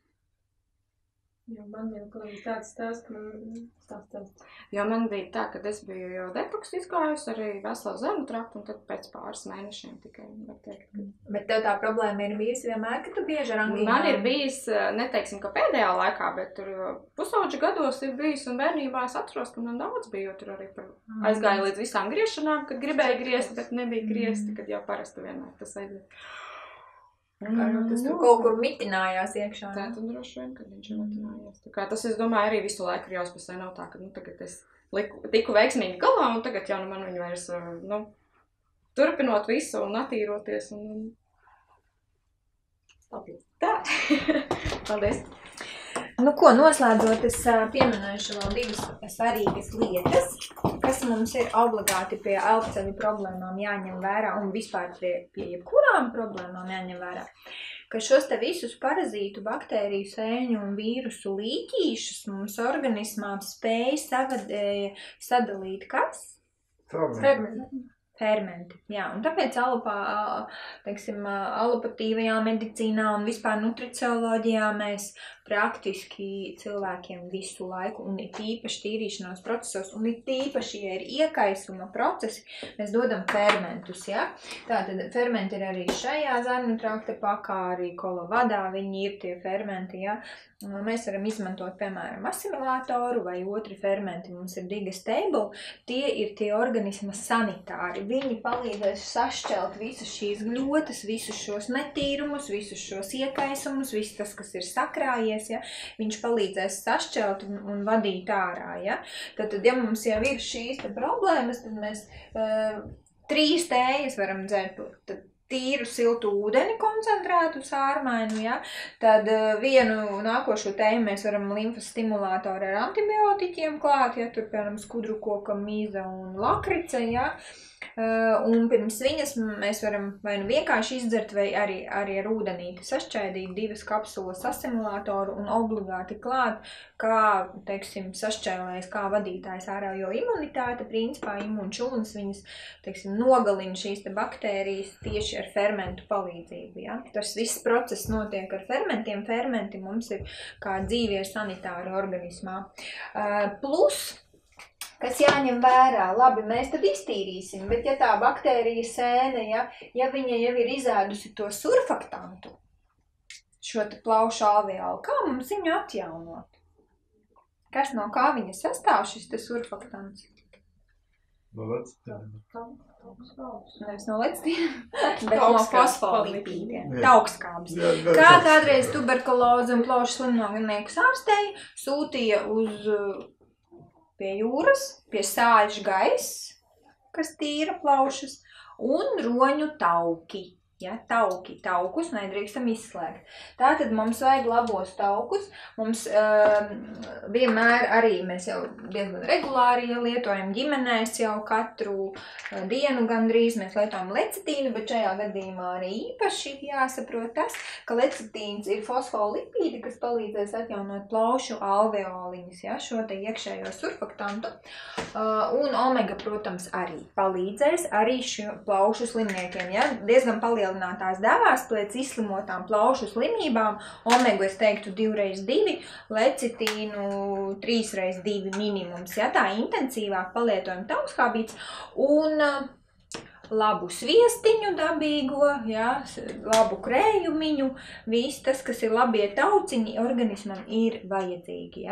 Jo man jau tāds stāsts, ka man stāsts tāds. Jo man bija tā, ka es biju jau detoks izgājusi arī veselu zemu traktu, un tad pēc pāris mēnešiem tikai var teikt. Ka... Bet tev tā problēma ir bijusi vienmēr, ka tu bieži ar angīnām? Man ir bijis, neteiksim, ka pēdējā laikā, bet tur pusauģa gados ir bijis, un bērnībā es atceros, ka man daudz bija, jo tur arī aizgāja līdz visām griešanām, kad gribēja griezt, bet nebija griezti, kad jau parasti vienmēr tas aiziet. Kā jau tas tur kaut kur mitinājās iekšā. Tā tad droši vien, kad viņš ir mitinājās. Tā kā tas, es domāju, arī visu laiku ir jāuzpasē, nav tā, ka, nu, tagad es liku, tiku veiksmīgi galā, un tagad jau nu man viņu vairs, nu, turpinot visu un attīroties, un... Tā. Paldies. Nu ko, noslēdzot, es pieminēšu vēl divas svarīgas lietas, kas mums ir obligāti pie elpceļu problēmām jāņem vērā un vispār pie, pie jebkurām problēmām jāņem vērā. Ka šos te visus parazītu, baktēriju, sēņu un vīrusu līķīšus mums organismā spēj savad, sadalīt kas? Fermenti. Fermenti, jā, un tāpēc alopā, teiksim, alopatīvajā medicīnā un vispār nutricioloģijā mēs praktiski cilvēkiem visu laiku, un ir tīpaši tīrīšanās procesos, un ir tīpaši, ja ir iekaisuma procesi, mēs dodam fermentus, ja? Tātad fermenti ir arī šajā zarnu trakta pakā, arī kolovadā viņi ir tie fermenti, ja? Mēs varam izmantot, piemēram, asimilātoru vai otri fermenti, mums ir digestable, tie ir tie organisma sanitāri, viņi palīdzēs sašķelt visas šīs gļotas, visus šos netīrumus, visus šos iekaisumus, viss tas, kas ir sakrājies, ja, viņš palīdzēs sašķelt un, un vadīt ārā, ja. Tad, tad, ja mums jau ir šīs te problēmas, tad mēs uh, trīs tējas varam dzert, tad tīru siltu ūdeni koncentrētu sārmainu, ja, tad uh, vienu nākošo tēju mēs varam limfas stimulātoru ar antibiotiķiem klāt, ja, tur, piemēram, skudru koka, mīza un lakrica, ja. Uh, un pirms viņas mēs varam vai nu vienkārši izdzert, vai arī, arī ar ūdenīti sašķaidīt divas kapsulas asimilātoru un obligāti klāt, kā, teiksim, sašķēlēs, kā vadītājs ārā, jo imunitāte, principā imunčulnis, viņas, teiksim, nogalina šīs te baktērijas tieši ar fermentu palīdzību, ja. Tas viss process notiek ar fermentiem, fermenti mums ir kā dzīvie sanitāri organismā. Uh, plus, kas jāņem vērā, labi, mēs tad iztīrīsim, bet ja tā baktērija sēne, ja, ja viņa jau ir izēdusi to surfaktantu, šo te plaušu alveolu, kā mums viņu atjaunot? Kas no kā viņa sastāv šis te surfaktants? No lecitiem. Nevis no lecitiem, bet no fosfolipīdiem, taukskābes. Kā kādreiz tuberkulozi un plaušu slimniekus ārstēja, sūtīja uz... pie jūras, pie sāļš gaiss, kas tīra plaušas, un roņu tauki. Ja, tauki, taukus nedrīkstam izslēgt. Tātad mums vajag labos taukus. Mums uh, vienmēr arī mēs jau diezgan regulāri ja lietojam ģimenēs jau katru uh, dienu gandrīz mēs lietojam lecitīnu, bet šajā gadījumā arī īpaši jāsaprot tas, ka lecitīns ir fosfolipīdi, kas palīdzēs atjaunot plaušu alveoliņus, ja, šo te iekšējo surfaktantu. Uh, un omega, protams, arī palīdzēs arī šo plaušu slimniekiem, ja, diezgan palīdzēs palielinātās devās pēc izslimotām plaušu slimībām, omegu es teiktu divreiz divi, lecitīnu trīsreiz divi minimums, ja tā intensīvāk palietojam taukskābītes un labu sviestiņu dabīgo, ja, labu krējumiņu, viss tas, kas ir labie tauciņi organismam ir vajadzīgi, ja.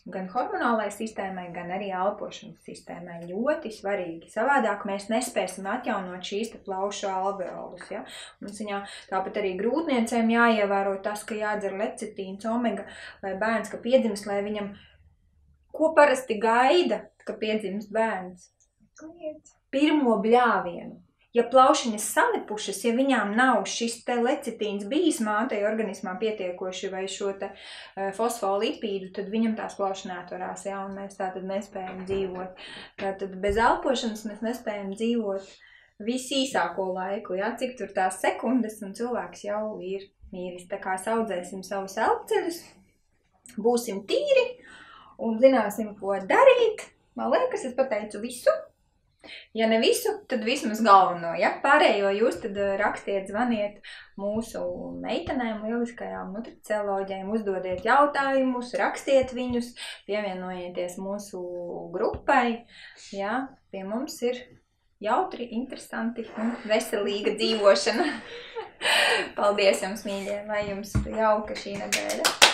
gan hormonālai sistēmai, gan arī elpošanas sistēmai ļoti svarīgi. Savādāk mēs nespēsim atjaunot šīs te plaušu alveolus, ja? Un ziņā tāpat arī grūtniecēm jāievēro tas, ka jādzer lecitīns, omega, lai bērns, ka piedzimst, lai viņam, ko parasti gaida, ka piedzimst bērns? Pirmo bļāvienu. Ja plaušiņas salipušas, ja viņām nav šis te lecitīns bijis mātei organismā pietiekoši vai šo te uh, fosfolipīdu, tad viņam tās plaušas neatvarās, ja, un mēs tātad nespējam dzīvot. Tātad bez elpošanas mēs nespējam dzīvot visīsāko laiku, ja, cik tur tās sekundes, un cilvēks jau ir mīris. Tā kā saudzēsim savus elpceļus, būsim tīri un zināsim, ko darīt. Man liekas, es pateicu visu. Ja ne visu, tad vismaz galveno, ja? Pārējo jūs tad rakstiet, zvaniet mūsu meitenēm, lieliskajām nutricioloģiem, uzdodiet jautājumus, rakstiet viņus, pievienojieties mūsu grupai, ja? Pie mums ir jautri, interesanti un veselīga dzīvošana. Paldies jums, mīļie, lai jums jauka šī nedēļa.